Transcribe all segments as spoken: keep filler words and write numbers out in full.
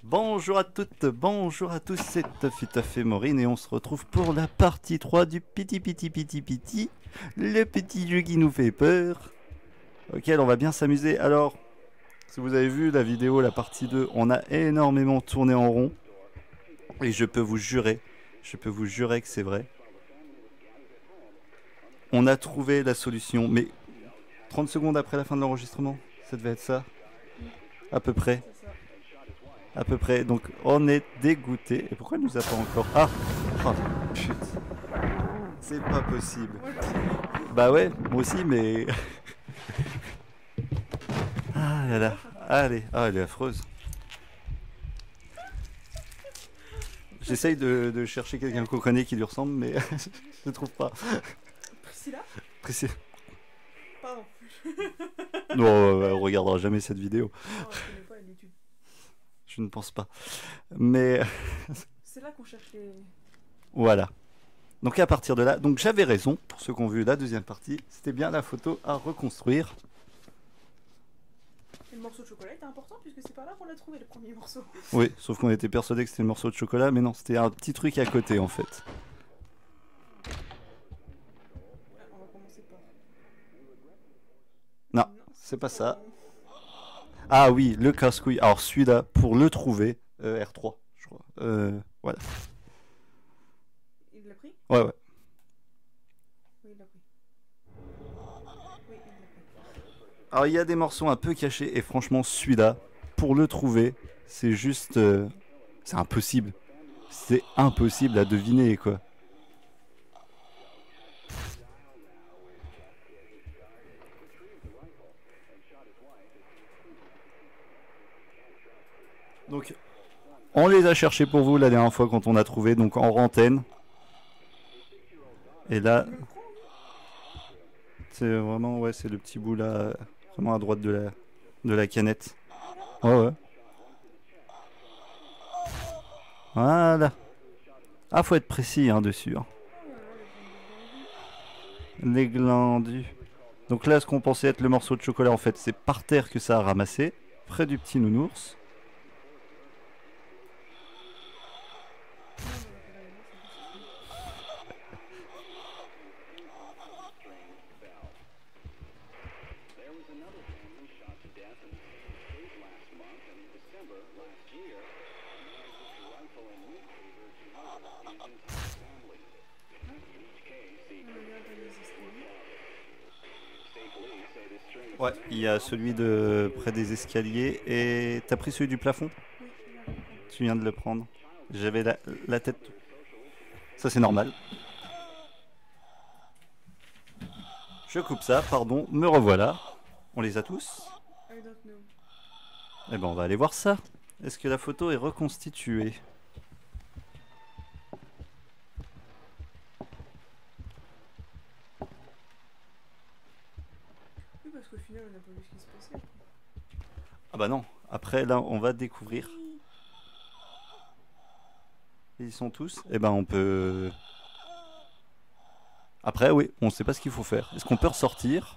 Bonjour à toutes, bonjour à tous, c'est Tuffy Tuff et Maureen et on se retrouve pour la partie trois du Piti Piti Piti Piti, le petit jeu qui nous fait peur, auquel on va bien s'amuser. Alors, si vous avez vu la vidéo, la partie deux, on a énormément tourné en rond et je peux vous jurer, je peux vous jurer que c'est vrai. On a trouvé la solution, mais trente secondes après la fin de l'enregistrement, ça devait être ça, à peu près. À peu près, donc on est dégoûté. Et pourquoi elle nous a pas encore... Ah oh, putain. C'est pas possible. Bah ouais, moi aussi, mais... Ah là là, allez, ah elle est affreuse. J'essaye de, de chercher quelqu'un qu'on connaît qui lui ressemble, mais je ne trouve pas. Priscilla Priscilla. Pardon. Non, elle regardera jamais cette vidéo. Non, je connais pas YouTube. Je ne pense pas. Mais... C'est là qu'on cherche les... Voilà. Donc à partir de là, donc j'avais raison, pour ceux qui ont vu la deuxième partie, c'était bien la photo à reconstruire. Et le morceau de chocolat était important puisque c'est par là qu'on l'a trouvé le premier morceau. Oui, sauf qu'on était persuadé que c'était le morceau de chocolat, mais non, c'était un petit truc à côté en fait. Ouais, on va commencer par... Non, c'est pas ça. Ah oui, le casse-couille. Alors celui-là, pour le trouver, euh, R trois, je crois. Euh, voilà. Il l'a pris? Ouais, ouais. Oui, il l'a pris. Oui, il l'a pris. Alors il y a des morceaux un peu cachés, et franchement, celui-là, pour le trouver, c'est juste... Euh, c'est impossible. C'est impossible à deviner, quoi. Donc, on les a cherchés pour vous la dernière fois quand on a trouvé, donc en rantaine. Et là, c'est vraiment, ouais, c'est le petit bout là, vraiment à droite de la, de la canette. Ouais, ouais. Voilà. Ah, faut être précis hein, dessus. Hein. Les glandus. Donc là, ce qu'on pensait être le morceau de chocolat, en fait, c'est par terre que ça a ramassé, près du petit nounours. Ouais, il y a celui de près des escaliers. Et t'as pris celui du plafond? Oui, il a pris. Tu viens de le prendre. J'avais la, la tête... Ça c'est normal. Je coupe ça, pardon, me revoilà. On les a tous? I don't know. Eh ben on va aller voir ça. Est-ce que la photo est reconstituée? Oui, parce qu'au final, on n'a pas vu ce qui se passait. Ah bah non, après là on va découvrir. Ils sont tous? Eh ben on peut... Après oui, on sait pas ce qu'il faut faire. Est-ce qu'on peut ressortir?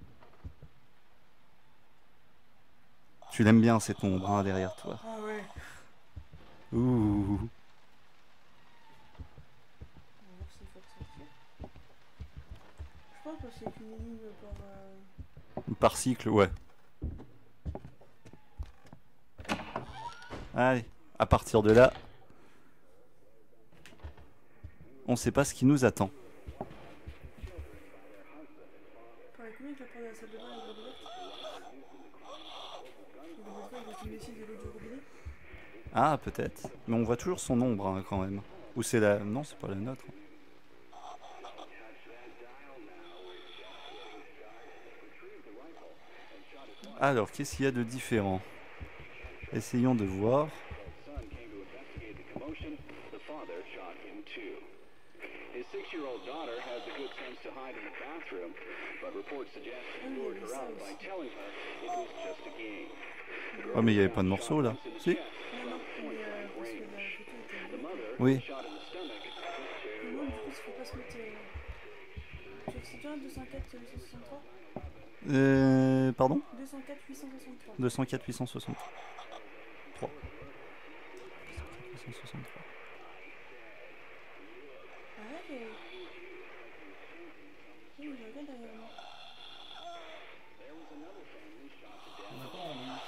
Tu l'aimes bien cette ombre hein, derrière toi. Ah ouais. Ouh. On va voir s'il faut ressortir. Je pense que c'est qu'une énigme par... Euh... Par cycle, ouais. Allez, à partir de là, on sait pas ce qui nous attend. Pareil, combien que la porte de la salle de bain est ouverte? Il y a de l'eau du robinet. Ah, peut-être. Mais on voit toujours son ombre hein, quand même. Ou c'est la... Non, c'est pas la nôtre. Alors, qu'est-ce qu'il y a de différent? Essayons de voir. Oh mais il n'y avait pas de morceau là. Si? Non, non, mais euh, parce que la photo était... Oui. Mais non, du coup, il faut pas se mettre... Euh... Tu sais bien, deux cent quatre huit cent soixante-trois? Euh... Pardon? deux cent quatre huit cent soixante-trois. deux cent quatre huit cent soixante-trois. cent soixante-trois. Arrête. euh. Oui, je regarde derrière moi. On n'a pas envie.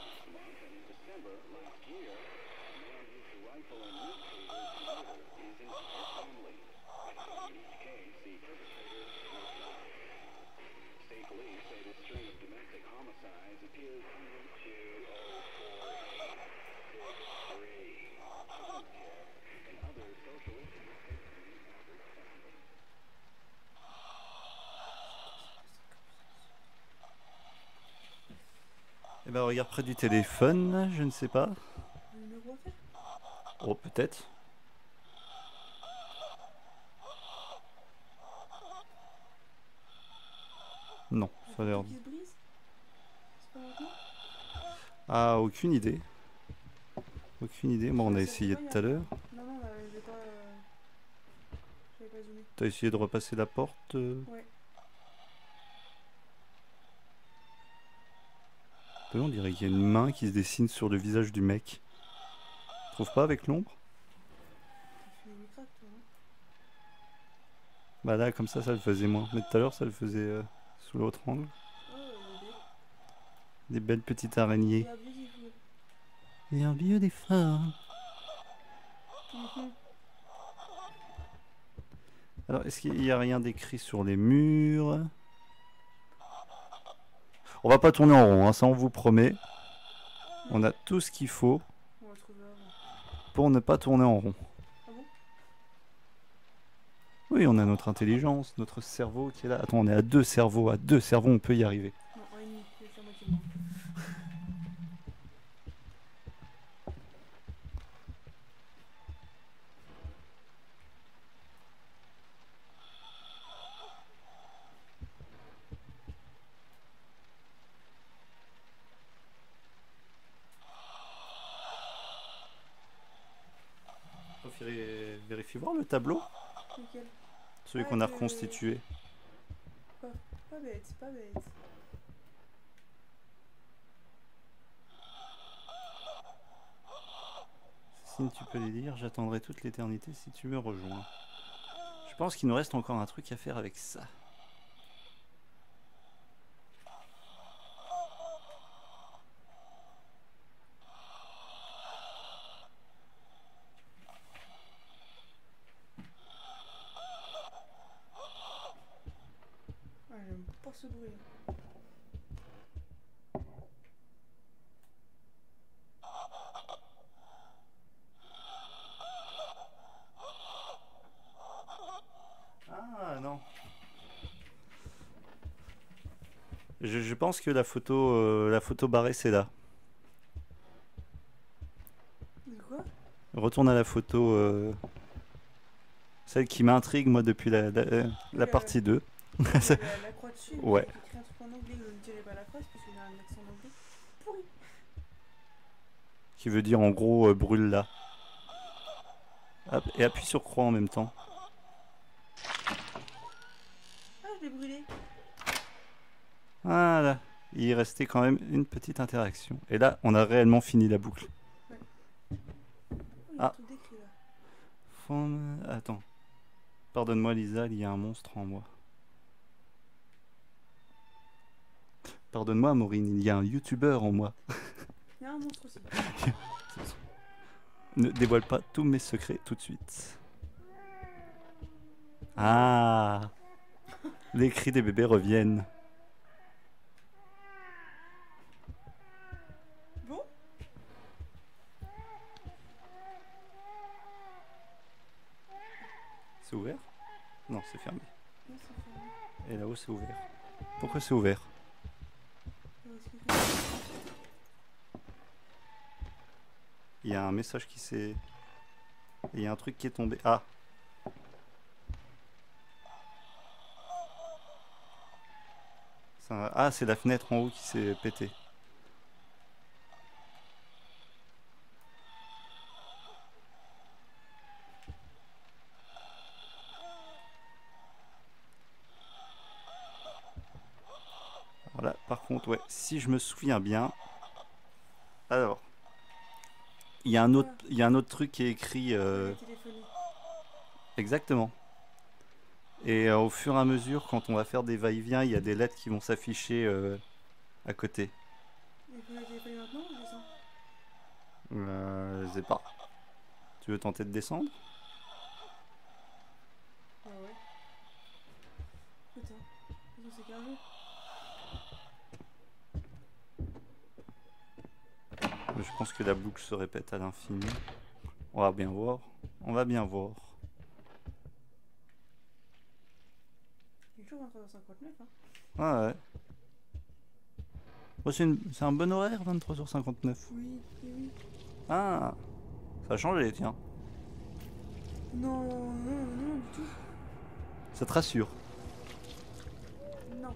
Eh ben regarde près du téléphone, je ne sais pas. Le numéro à faire. Oh peut-être. Non, La ça a l'air... photo qui se brise. C'est pas maintenant. Ah, aucune idée. Aucune idée. Bon, on a Ça essayé fait pas, tout à l'heure. Non, non, euh, j'ai pas. Euh... J'avais pas zoomé. T'as essayé de repasser la porte euh... Ouais. On dirait qu'il y a une main qui se dessine sur le visage du mec. Tu trouves pas avec l'ombre? T'as fait des craques, toi, hein. Bah là, comme ça, ça le faisait moins. Mais tout à l'heure, ça le faisait euh, sous l'autre angle. Oh, bébé. Des belles petites araignées. Yeah, beautiful. Et un vieux des phares. Mhm. Alors, est-ce qu'il n'y a rien d'écrit sur les murs? On va pas tourner en rond, hein, ça on vous promet. On a tout ce qu'il faut On va trouver avant. pour ne pas tourner en rond. Ah bon? Oui, on a notre intelligence, notre cerveau qui est là. Attends, on est à deux cerveaux, à deux cerveaux, on peut y arriver. Non, un et demi. C'est la moitié de moi. Vérifie voir le tableau, Lequel? celui Ah, qu'on a que- reconstitué. Pas, pas bête, pas bête. Si tu peux les lire, j'attendrai toute l'éternité si tu me rejoins. Je pense qu'il nous reste encore un truc à faire avec ça. Ah, j'aime pas ce bruit. Ah non. Je, je pense que la photo, euh, la photo barrée, c'est là. De quoi? Retourne à la photo, euh, celle qui m'intrigue moi depuis la, la, la Oui, partie deux. Il y a la, la croix dessus, mais Ouais. il y a écrit un truc en anglais, je ne dirai pas la phrase parce qu'il y a un accent anglais. Pourri. Qui veut dire en gros euh, brûle là. Hop, et appuie sur croix en même temps. Ah, je l'ai brûlé. Voilà. Il restait quand même une petite interaction. Et là, on a réellement fini la boucle. Oh, il y a Ah. tout décrit là. Faune- Attends. Pardonne-moi Lisa, il y a un monstre en moi. Pardonne-moi Maureen, il y a un youtubeur en moi. Il y a un monstre aussi. Ne dévoile pas tous mes secrets tout de suite. Ah, les cris des bébés reviennent. Bon? C'est ouvert? Non, c'est fermé. Non, c'est fermé. Et là-haut, c'est ouvert. Pourquoi c'est ouvert? On va expliquer. Il y a un message qui s'est... Il y a un truc qui est tombé. Ah! C'est un- Ah, c'est la fenêtre en haut qui s'est pétée. Voilà, par contre, ouais, si je me souviens bien... Alors... il y a un autre, il y a un autre truc qui est écrit euh, La téléphonie. exactement. Et euh, au fur et à mesure, quand on va faire des va-et-vient, il y a des lettres qui vont s'afficher euh, à côté. Il faut la téléphonie maintenant ou je descends? Euh, je sais pas. Tu veux tenter de descendre? Ah ouais. Putain. Putain, c'est qu'un jeu. Je pense que la boucle se répète à l'infini. On va bien voir. On va bien voir. Il est toujours vingt-trois heures cinquante-neuf, hein. Ah ouais. Oh, c'est une- c'est un bon horaire, vingt-trois heures cinquante-neuf. Oui, oui, oui. Ah, ça a changé, tiens. Non, non, non, du tout. Ça te rassure. Non.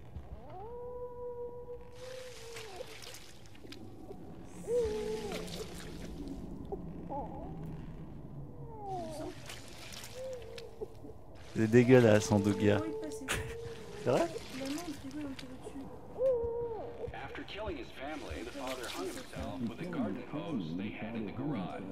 C'est dégueulasse en deux J'ai gars. envie de passer. C'est vrai? La main, on rigole un petit peu dessus. After killing his family, the father hung himself with a garden hose they had in the garage.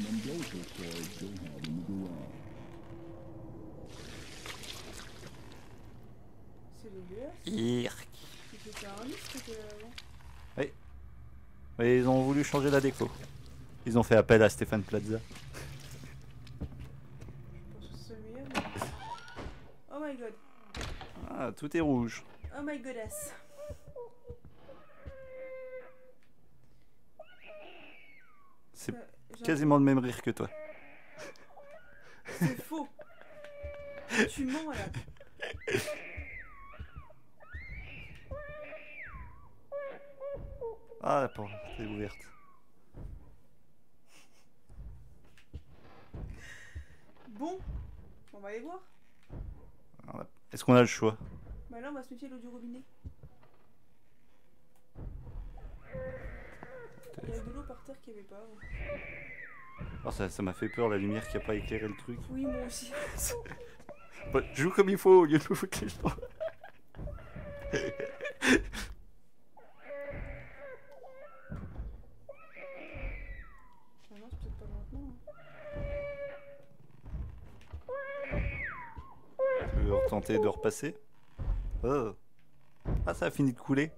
C'est dégueulasse. Irk. C'était un livre que c'était avant. Mais ils ont voulu changer la déco. Ils ont fait appel à Stéphane Plaza. Je pense que c'est le meilleur. mais- Oh my god. Ah, tout est rouge. Oh my godass. C'est Euh, j'ai quasiment le même rire que toi. un- C'est faux. Tu mens là. Ah, la porte est ouverte. Bon. On va aller voir. Alors, est-ce qu'on a le choix? Bah là, on va se méfier de l'eau du robinet. Il y a de l'eau par terre qu'il n'y avait pas avant. Oh, ça ça m'a fait peur, la lumière qui a pas éclairé le truc. Oui, moi aussi. Bah, joue comme il faut au lieu de me foutre les gens. Ah non, c'est peut-être pas maintenant. hein. Tu veux retenter de repasser? Oh. Ah, ça a fini de couler.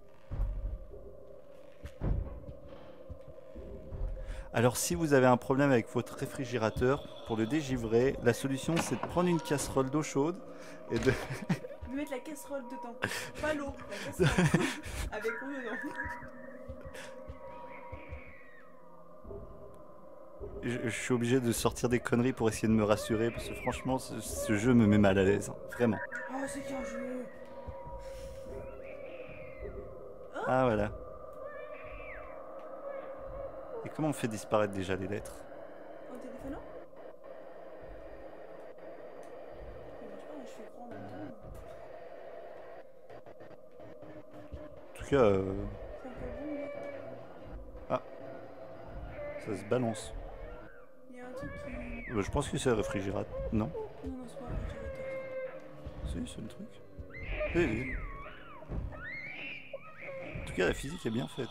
Alors, si vous avez un problème avec votre réfrigérateur, pour le dégivrer, la solution c'est de prendre une casserole d'eau chaude et de. De mettre la casserole dedans. Pas l'eau, la casserole. Avec l'eau dedans. Je, je suis obligé de sortir des conneries pour essayer de me rassurer parce que franchement, ce, ce jeu me met mal à l'aise. hein, Vraiment. Oh, c'est qu'un jeu. Ah, voilà. Et comment on fait disparaître déjà les lettres? En téléphonant? Ça marche pas, je fais croire en même temps. En tout cas, euh, C'est un peu bon, là. ça se balance. Il y a un truc qui. Euh, je pense que c'est le réfrigérateur. Non? Non, non, c'est pas un réfrigérateur. Si, c'est le truc. Oui, oui. En tout cas, la physique est bien faite.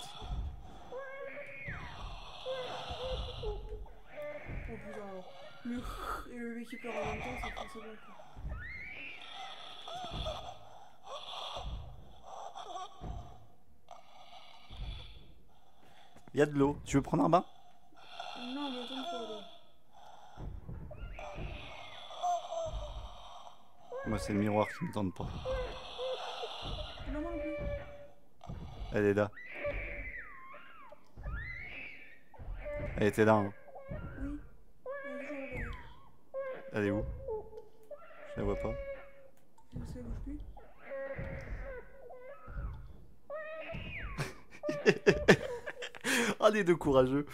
Oh putain, alors. Le et le bébé qui pleure en même temps, c'est forcément quoi. Il y a de l'eau. Tu veux prendre un bain? Non, mais attends pas là. Moi, c'est le miroir qui me tente pas. Non, moi non plus. Elle est là. Elle était là. hein. Oui. Elle est toujours là-bas. Elle est où? Je la vois pas. Ça bouge plus. Ah, les deux courageux.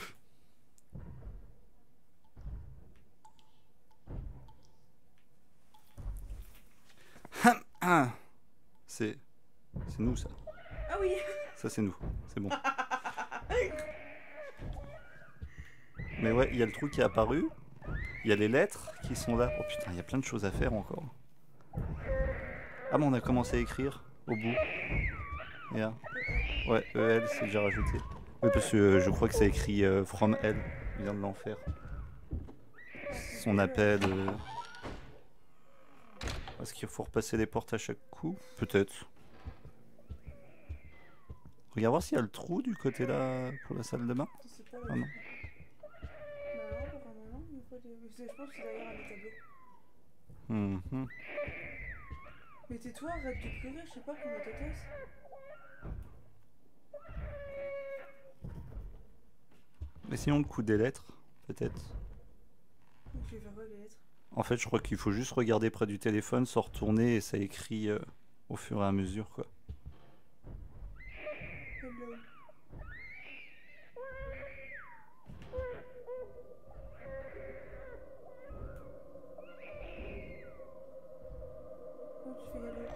C'est. C'est nous, ça. Ah oui. Ça, c'est nous. C'est bon. Mais ouais, il y a le trou qui est apparu. Il y a les lettres qui sont là. Oh putain, il y a plein de choses à faire encore. Ah bon, on a commencé à écrire au bout. Yeah. Ouais, E L, c'est déjà rajouté. Oui, parce que euh, je crois que ça écrit euh, From L. Il vient de l'enfer. Son appel. Euh... Est-ce qu'il faut repasser les portes à chaque coup? Peut-être. Regarde voir s'il y a le trou du côté là pour la salle de bain. Je sais pas. Ah non. Non, pas vraiment, il y a pas de- Je pense que c'est derrière un tableau. Mhm. Mais tais-toi, arrête de pleurer, je sais pas comment te taise. Essayons le coup des lettres, peut-être. Je vais faire quoi les lettres? En fait, je crois qu'il faut juste regarder près du téléphone, s'en retourner et ça écrit euh, au fur et à mesure, quoi. Hello. Comment tu fais hello?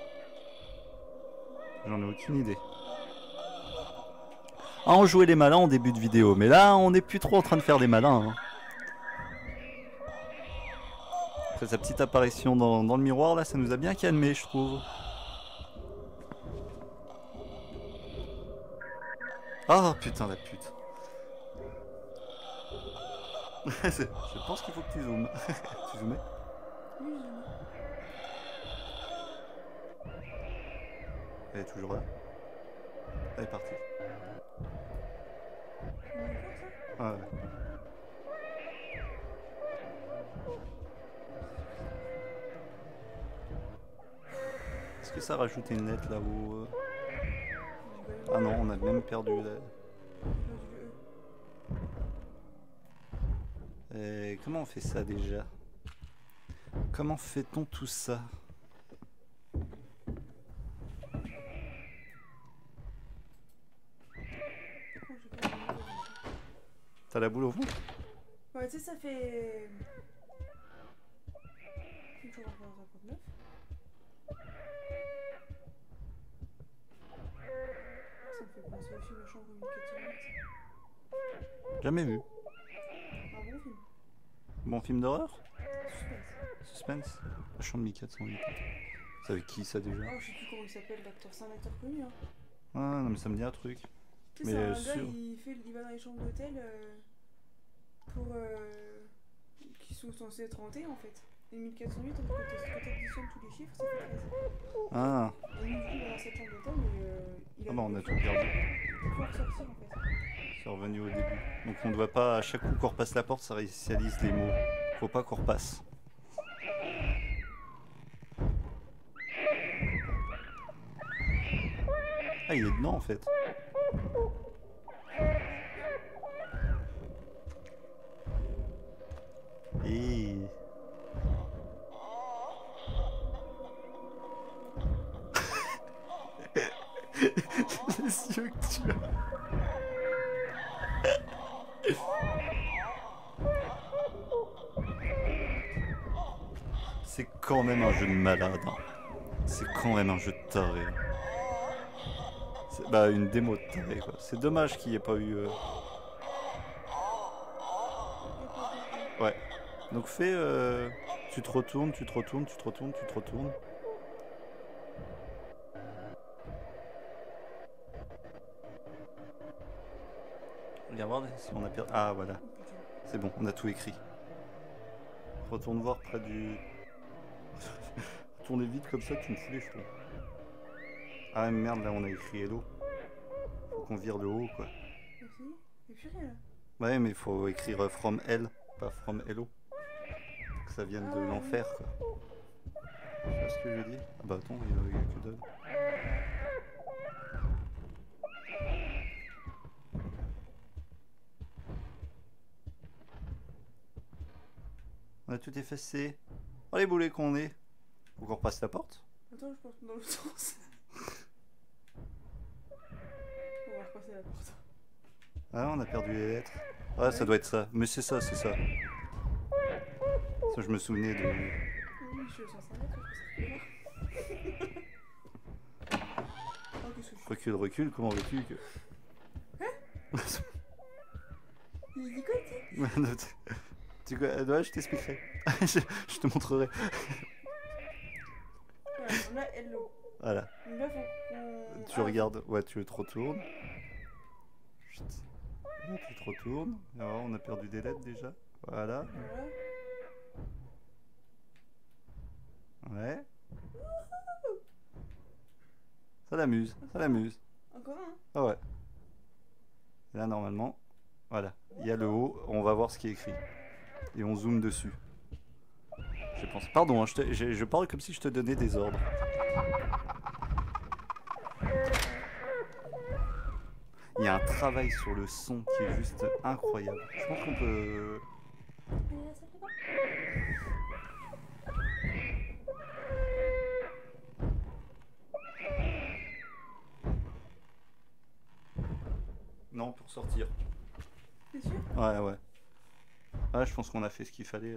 J'en ai aucune idée. Ah, on jouait les malins en début de vidéo, mais là, on n'est plus trop en train de faire des malins. Hein. Après sa petite apparition dans, dans le miroir, là, ça nous a bien calmé, je trouve. Ah, putain, la pute. Je pense qu'il faut que tu zoomes. Tu zoomais? Oui, je l'ai. Elle est toujours là. Elle est partie. Tu me racontes ça? Ah ouais. Est-ce que ça rajoute une lettre là-haut euh... Ah non, on a même perdu la... Et comment on fait ça déjà? Comment fait-on tout ça? T'as la boule au fond? Ouais, tu sais, ça fait. Toujours en cinquante-neuf. Ça me fait penser au film La Chambre mille quatre cent huit. Jamais vu. Un bon film. Bon film d'horreur? Suspense. Suspense? La chambre mille quatre cent huit. C'est avec qui ça déjà? Oh, je sais plus comment il s'appelle l'acteur. C'est un acteur connu, hein. Ah non mais ça me dit un truc. Tu sais, Mais, c'est un euh, gars, sûr. il, fait, il va dans les chambres d'hôtel euh, pour. Euh, qui sont censés être hantés en fait. Et mille quatre cent huit, quand tu additionnes tous les chiffres, ça fait treize. Ah, Et lui, il va dans cette chambre d'hôtel, mais euh, il a. ah bah on a il tout perdu. peut pas ressortir en fait. C'est revenu au début. Donc on ne doit pas, à chaque coup qu'on repasse la porte, ça réinitialise les mots. Faut pas qu'on repasse. Ah, il est dedans en fait. Et... les yeux que tu as. C'est quand même un jeu de malade. Hein. C'est quand même un jeu de taré. C'est bah une démo de taré quoi. C'est dommage qu'il n'y ait pas eu. Euh... Ouais. Donc fais. Euh... Tu te retournes, tu te retournes, tu te retournes, tu te retournes. Regarde voir si on a perdu. Ah voilà. C'est bon, on a tout écrit. Retourne voir près du. Tournez vite comme ça, tu me fous les cheveux. Ah merde, là on a écrit hello. Faut qu'on vire le haut quoi. Mais si, y'a plus rien là. Ouais, mais il faut écrire euh, from hell, pas from hello. Que ça vienne de Ah, l'enfer quoi. Tu vois ce que je veux dire? Ah bah attends, il y a, il y a que dalle. On a tout effacé. Oh les boulets qu'on est. Faut qu'on repasse la porte? Attends, je pense dans l'autre sens. On va repasser la porte. Ah, on a perdu les lettres. Ah, ça doit être ça. Mais c'est ça, c'est ça. Ça, je me souvenais de... Oui, je suis au sens inverse, je pense que c'est là. Oh, qu'est-ce que je fais? Recule, recule, comment veux-tu que... Il dit quoi, tu Tu quoi? Ouais, je t'expliquerai. je, je te montrerai. Voilà, on a hello. Voilà. Donc là, faut qu'on. Tu Ah, regardes. Ouais, tu te retournes. Chut. Là, tu te retournes. Alors, on a perdu des lettres déjà. Voilà. Voilà. Ouais. Ça l'amuse, ça l'amuse. Encore un. Ah ouais. Et là, normalement, voilà. Il y a le haut, on va voir ce qui est écrit. Et on zoome dessus. Je pense. Pardon, hein, je, te- je- je parle comme si je te donnais des ordres. Il y a un travail sur le son qui est juste incroyable. Je pense qu'on peut... Mais là, ça fait pas. Non, pour sortir. T'es sûr? Ouais, ouais. Ouais, je pense qu'on a fait ce qu'il fallait. Là.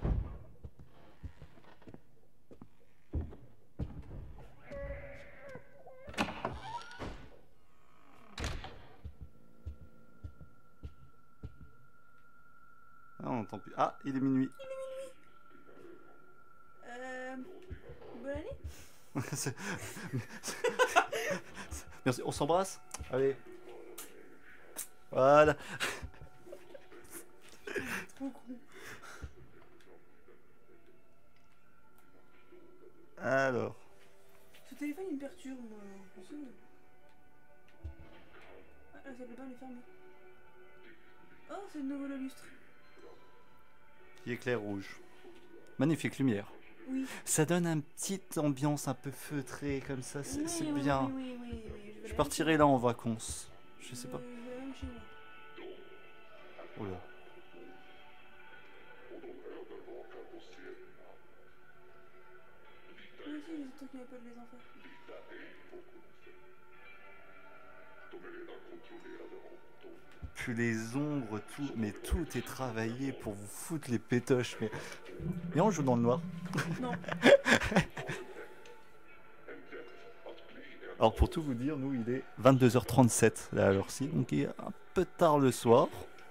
Ah, on entend plus. Ah, il est minuit. Euh. Bonne année? C'est- Merci, on s'embrasse. Allez. Voilà. Trop con. Alors. Ce téléphone il me perturbe, moi. En plus, euh. Ah, là, ça plaît pas, elle est fermée. Oh, c'est le nouveau lustre. Qui éclaire rouge. Magnifique lumière. Oui. Ça donne une petite ambiance un peu feutrée comme ça, c'est Oui, c'est oui, bien. Oui, oui, oui, oui. Je partirai là en vacances. Je sais pas. Je vais même chez moi. Oh là. Moi aussi, j'ai des trucs qui m'appellent les enfers. Puis les ombres, tout, mais tout est travaillé pour vous foutre les pétoches. Mais, mais on joue dans le noir. Non. Alors pour tout vous dire, nous il est vingt-deux heures trente-sept là à l'heure-ci, donc il est un peu tard le soir.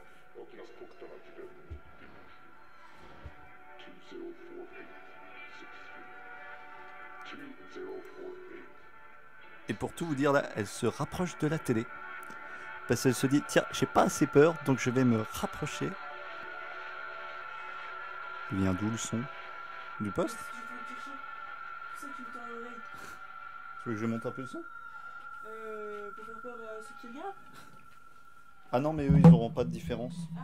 Et pour tout vous dire là, elle se rapproche de la télé. Parce qu'elle se dit, tiens, j'ai pas assez peur, donc je vais me rapprocher. Il vient d'où le son? Du poste? Je vais te chercher. C'est ça qui me tend l'oreille. Tu veux que je monte un peu le son? Euh. Pour faire peur à ceux qui regardent. Ah non, mais eux, ils n'auront pas de différence. Ah.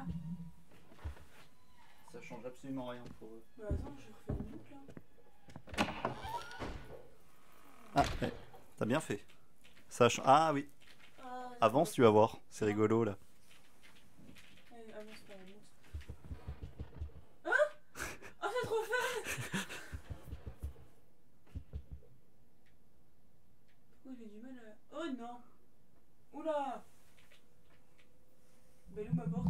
Ça change absolument rien pour eux. Bah attends, je refais une boucle là. Ah, ouais. T'as bien fait. Ça ch- Ah oui, Ah, avance, tu vas voir. C'est rigolo là. Eh, avance pas, avance. Hein? Oh, c'est trop fun! Pourquoi j'ai du mal à. Oh non! Oula! Bah, elle est où ma porte?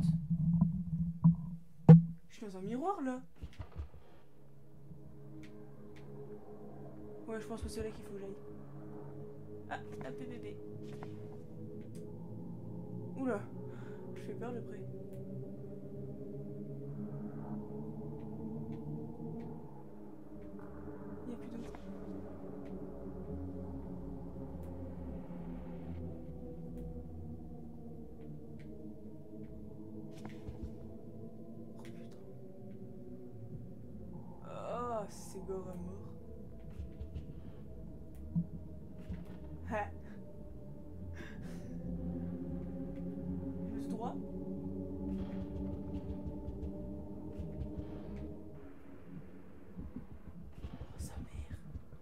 Je suis dans un miroir là! Ouais, je pense que c'est là qu'il faut que j'aille. Ah, un P B B. Oula, je fais peur de près. Il n'y a plus d'eau. Oh putain. Ah, c'est gore à mort. Ha. Juste droit. Oh, sa mère.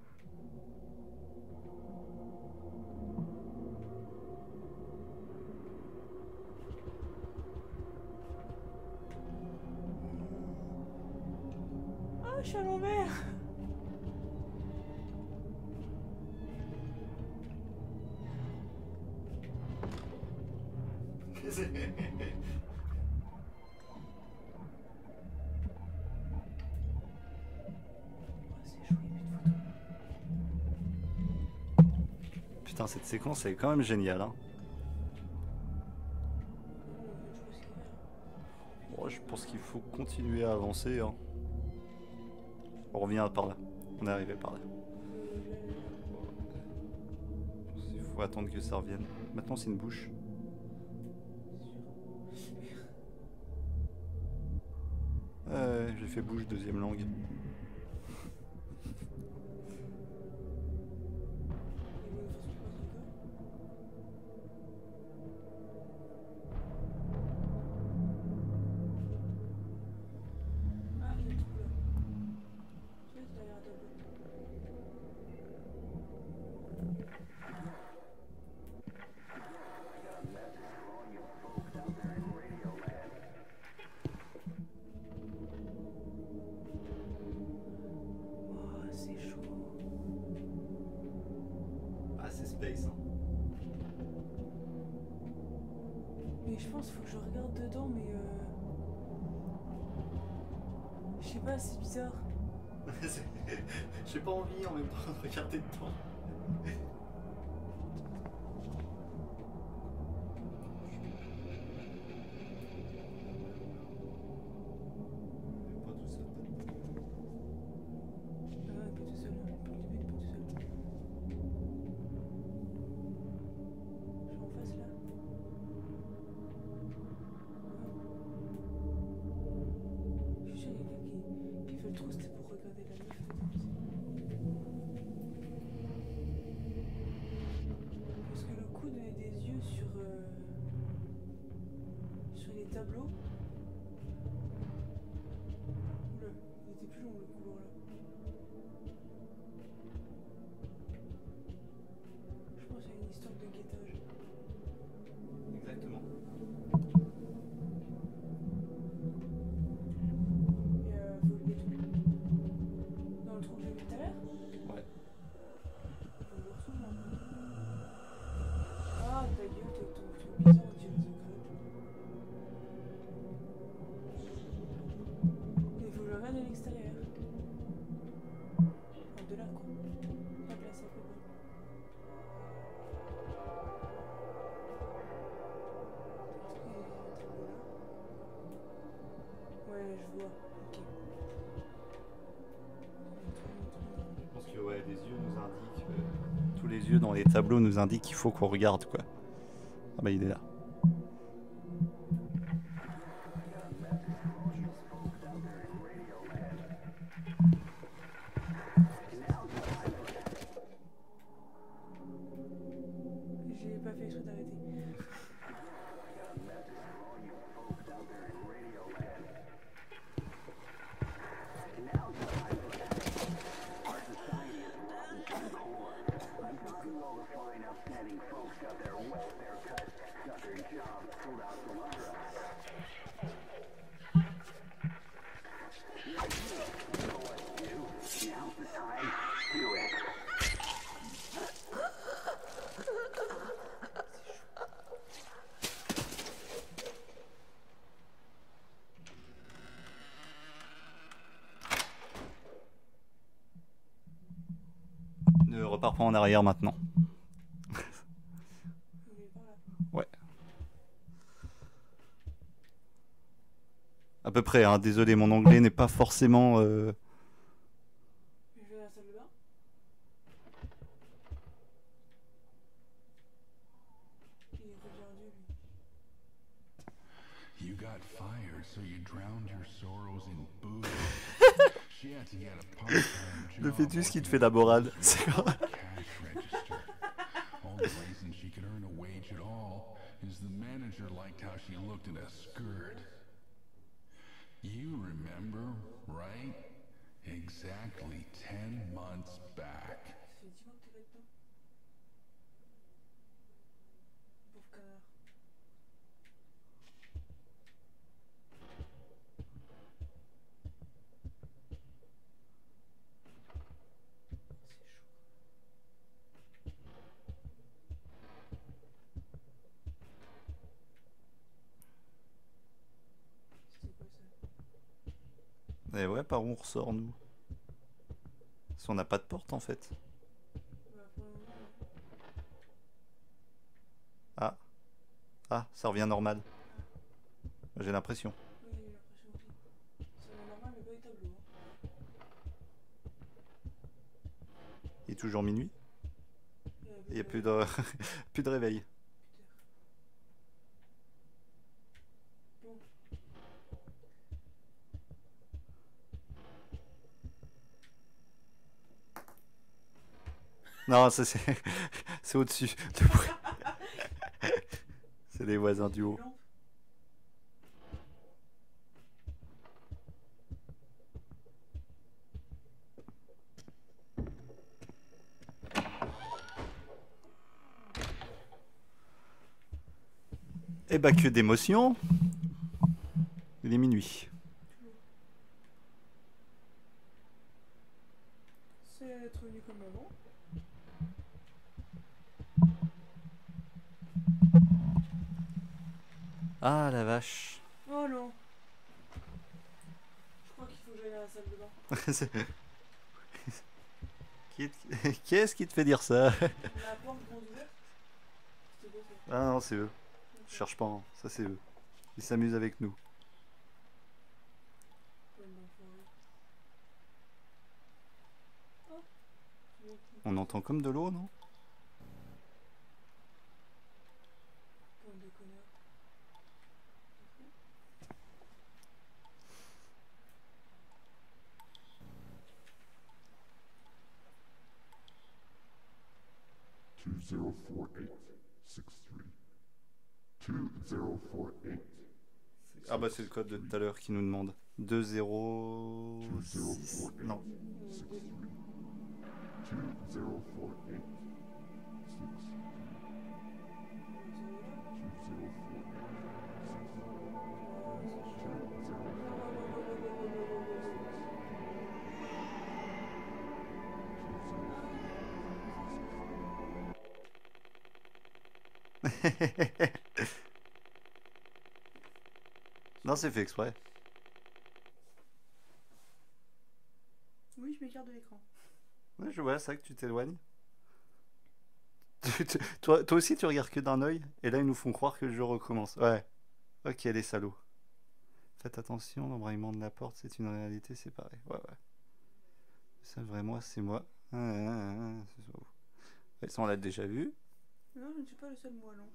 Ah, je suis à l'envers. Putain, cette séquence elle est quand même géniale. Hein. Bon, je pense qu'il faut continuer à avancer. Hein. On revient par là. On est arrivé par là. Il faut attendre que ça revienne. Maintenant, c'est une bouche. fait bouge deuxième langue. Space. Hein. Mais je pense qu'il faut que je regarde dedans, mais euh... je sais pas, c'est bizarre. J'ai pas envie en même temps de regarder dedans. Tableau. Oula, il était plus long le couloir là. Je pense qu'il y a une histoire de guettage. Exactement. Et euh, faut le tout. Dans le trou que j'ai vu tout à l'heure. Ouais. Faut le retrouver un peu. Ah, ta gueule, t'as ton truc bizarre, tu veux secret. À l'extérieur. Enfin, de là quoi. Pas de là, ça fait bon. Ouais, je vois. Ok. Je pense que ouais, les yeux nous indiquent. Euh, tous les yeux dans les tableaux nous indiquent qu'il faut qu'on regarde quoi. Ah bah il est là. Ne repars pas en arrière maintenant. Ouais. À peu près, hein. Désolé, mon anglais n'est pas forcément... Euh... Je vais à la salle de bain. Il revient Dieu, lui. You got fired, so you drowned your sorrows in booze. She had to get a part-time job. Le fœtus qui te fait la morale. C'est cash register. Only reason she could earn a wage at all is the manager liked how she looked in a skirt. You remember, right? Exactly ten months back. Ça fait dix mois que t'es là-dedans. Pauvre connard. Et ouais, par où on ressort, nous? Parce qu'on n'a pas de porte, en fait. Ah. Ah, ça revient normal. J'ai l'impression. Oui, j'ai l'impression aussi. Ça va normal, mais pas les tableaux. Hein. Il est toujours minuit. Il n'y a plus de... plus de réveil. Non, ça c'est c'est au-dessus. Le bruit. C'est les voisins du haut. Lampe. Eh bah que d'émotion. Il est minuit. C'est être venu comme avant. Ah la vache. Oh non. Je crois qu'il faut que j'aille à la salle de bain. C'est- Qui est- Qu'est-ce qui te fait dire ça? La porte grande ouverte. C'était beau ça. Ah non, c'est eux. Je cherche pas, hein. Ça c'est eux. Ils s'amusent avec nous. Bonne enfoirée. Oh. C'est bon. On entend comme de l'eau, non? Bande de connards. two zero four eight six three. two zero four eight. Ah bah c'est le code de tout à l'heure qui nous demande. deux zéro six. Non. two zero four eight six. Non, c'est fait exprès. Oui, je m'écarte de l'écran. Ouais, je vois ça que tu t'éloignes. Tu- tu- toi, toi aussi, tu regardes que d'un œil, et là, ils nous font croire que le jeu recommence. Ouais. Ok, les salauds. Faites attention, l'embrayement de la porte, c'est une réalité séparée. Ouais, ouais. Ça, vraiment, c'est moi. Ah, ah, ah, ah, c'est ça. Ouais, ça, on l'a déjà vu. Non, je ne suis pas le seul moellon.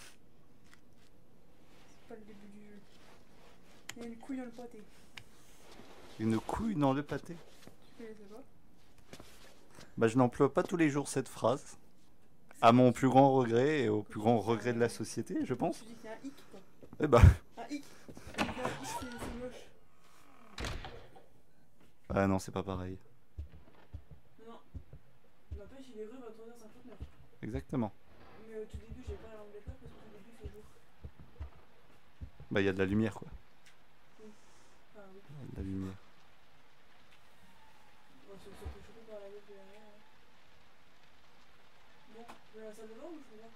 C'est pas le début du jeu. Il y a une couille dans le pâté. Une couille dans le pâté. Tu connaissais pas? Bah, je n'emploie pas tous les jours cette phrase. À mon plus grand regret et au plus grand regret de la société, je pense. Tu dis que c'est un hic, quoi. Eh bah. Un hic. Un hic, c'est c'est moche. Ah non, c'est pas pareil. Non. N'empêche, il est rue vingt-trois heures cinquante-neuf. Exactement. Mais au tout début, j'ai pas la lampe d'éclair parce qu'au tout début, il fait jour. Bah, il y a de la lumière, quoi. Ah oui. Il y a de la lumière. Bon, c'est c'est chopé par la gueule de derrière. hein. Bon, je vais à la salle de bain ou je vais là?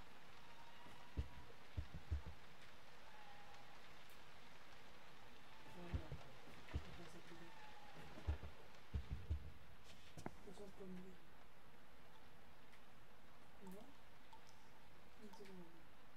Voilà. Je vais faire ça plus vite. Je sens pas mieux. Voilà. Une seconde.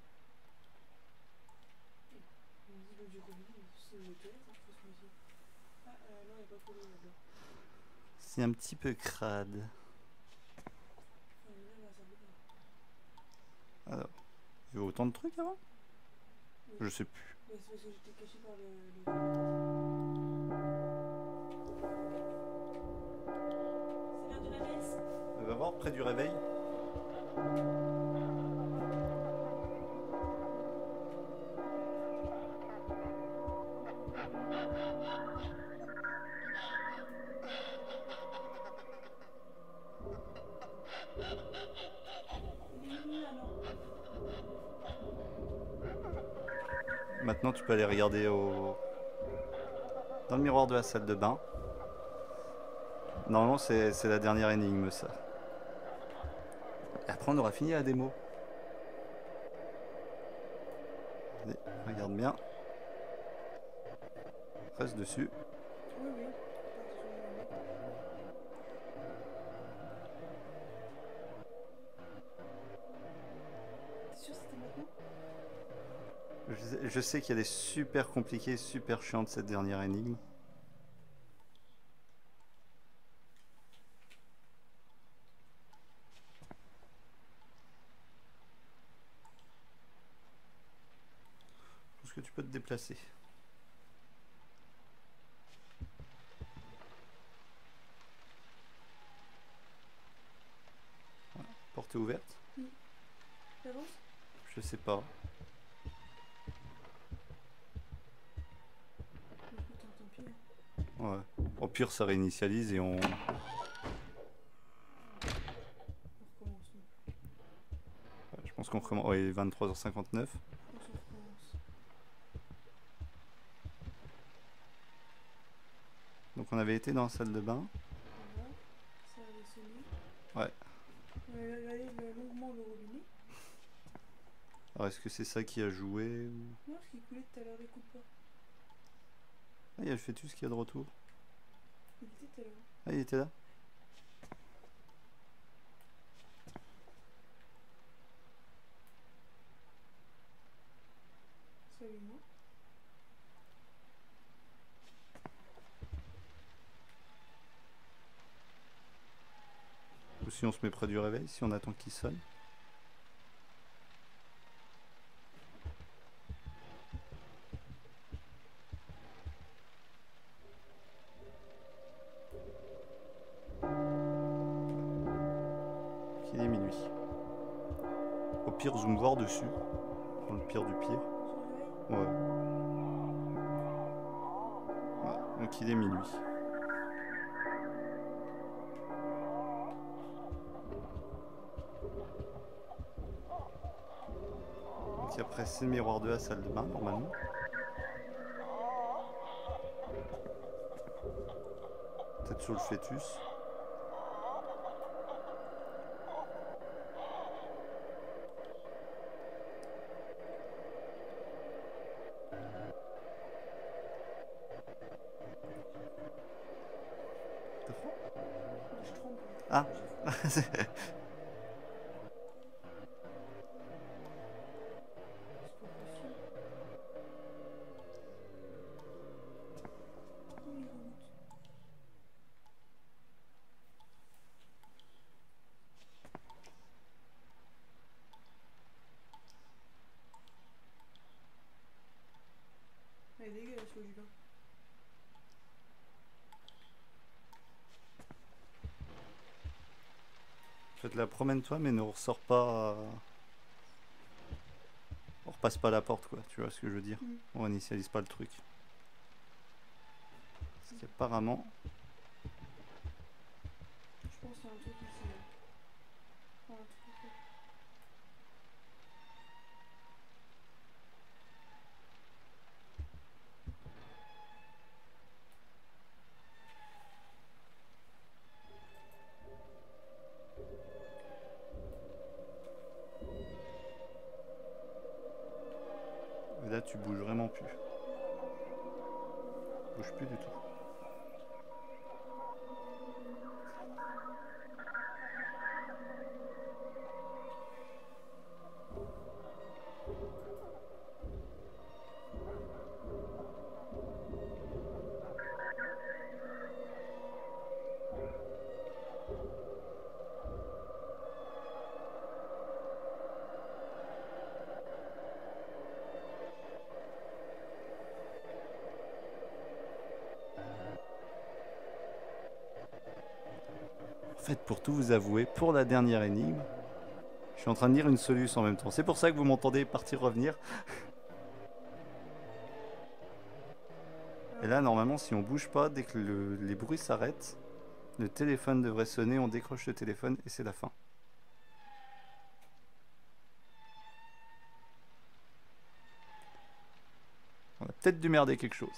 On me dit le du Covid, c'est une toilette, hein, je fais ce monsieur. Ah, euh, non, il n'y a pas de là-dedans. C'est un petit peu crade. On est même à la salle de bain. Alors, il y avait autant de trucs avant? Oui. Je sais plus. Mais c'est parce que j'étais caché par le. le... C'est l'heure de la messe. On va voir près du réveil. Il est minuit là, non? Maintenant, tu peux aller regarder au... dans le miroir de la salle de bain. Normalement, c'est c'est la dernière énigme, ça. Et après, on aura fini la démo. Allez, regarde bien. Reste dessus. Oui, oui. T'es sûr que c'était maintenant? Je sais, je sais qu'il y a des super compliqués, super chiantes cette dernière énigme. Est-ce que tu peux te déplacer? Voilà. porte est ouverte? T'avances? Je sais pas. Écoute, hein, tant pis. Hein. Ouais. Au pire, ça réinitialise et on... On recommence. nous. Ouais, je pense qu'on recommence. Ouais, il est vingt-trois heures cinquante-neuf. Je pense qu'on recommence. Donc on avait été dans la salle de bain. Voilà. Ça avait sonné. Ouais. On a regardé le- longuement le robinet. Alors est-ce que c'est ça qui a joué ou... Non, ce qui coulait tout à l'heure, écoute pas. Ah, il y a le fœtus qui est de retour. Il était tout à l'heure. Ah, il était là? Salut, moi. Ou si on se met près du réveil, si on attend qu'il sonne. Il est minuit. Au pire, zoom voir dessus. Dans le pire du pire. Son réveil? Ouais. Ouais, donc il est minuit. Donc après c'est le miroir de la salle de bain normalement. Peut-être sur le fœtus. T'as froid? Je tremble. Ah. J'ai froid. C'est pas possible. Oh, il remonte. Elle est dégueulasse, l'eau du bain. Faites-la, promène-toi, mais ne ressors pas. euh, On repasse pas la porte, quoi. Tu vois ce que je veux dire? Mm. On initialise pas le truc. Parce qu'apparemment. Je pense qu'il y a un truc ici. Là. Oh, un truc ici. Et là, tu bouges vraiment plus. Tu bouges plus du tout. En fait, pour tout vous avouer, pour la dernière énigme, je suis en train de lire une solution en même temps. C'est pour ça que vous m'entendez partir-revenir. Et là, normalement, si on bouge pas, dès que le- les bruits s'arrêtent, le téléphone devrait sonner, on décroche le téléphone et c'est la fin. On a peut-être dû merder quelque chose.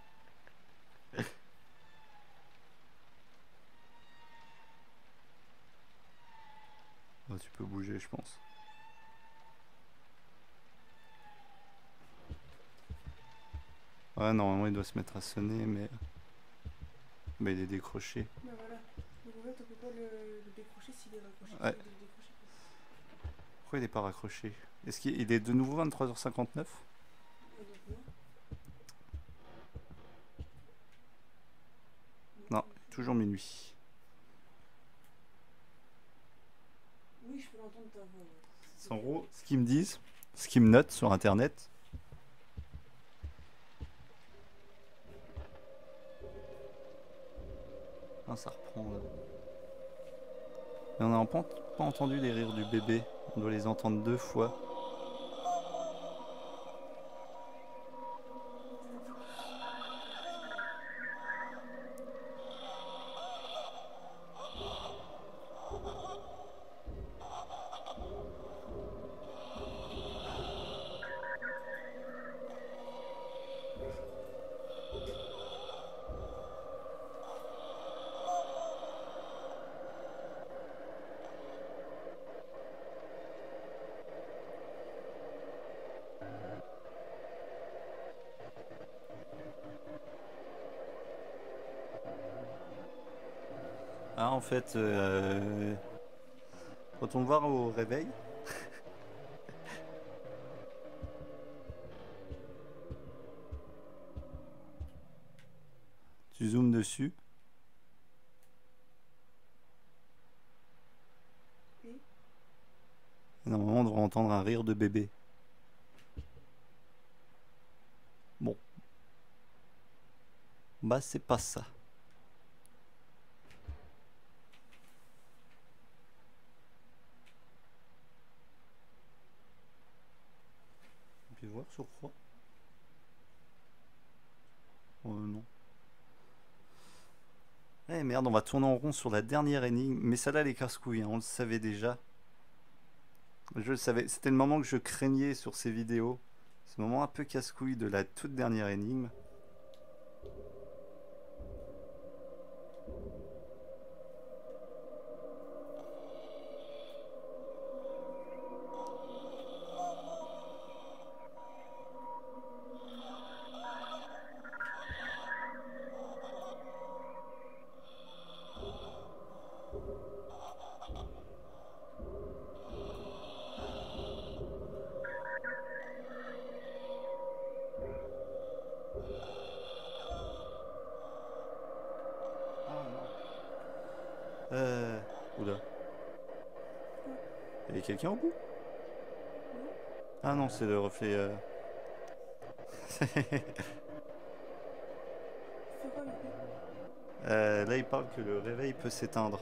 Oh, tu peux bouger, je pense. Ouais, normalement, il doit se mettre à sonner, mais... Mais il est décroché. Bah voilà. Donc en fait, on peut pas le, le décrocher s'il est raccroché. Ouais. Il faut le décrocher. Pourquoi il n'est pas raccroché? Est-ce qu'il il est de nouveau vingt-trois heures cinquante-neuf? Et donc non. Non, toujours minuit. Oui, je peux l'entendre ta voix. Ouais. En gros, ce qu'ils me disent, ce qu'ils me notent sur internet, ah, ça reprend là. Mais on n'a pas, pas entendu les rires du bébé. On doit les entendre deux fois. Ah, en fait, euh, retourne voir au réveil. Tu zoomes dessus. Oui. Et normalement, on devrait entendre un rire de bébé. Bon. Bah, c'est pas ça. On peut voir sur quoi? Oh non. Eh merde, on va tourner en rond sur la dernière énigme. Mais celle-là, les casse-couilles, hein, on le savait déjà. Je le savais. C'était le moment que je craignais sur ces vidéos. Ce moment un peu casse-couille de la toute dernière énigme. Euh... Oula. Il y avait quelqu'un au bout? Ah non, c'est le reflet... Euh... Fais quoi, du coup? euh, là, il parle que le réveil peut s'éteindre.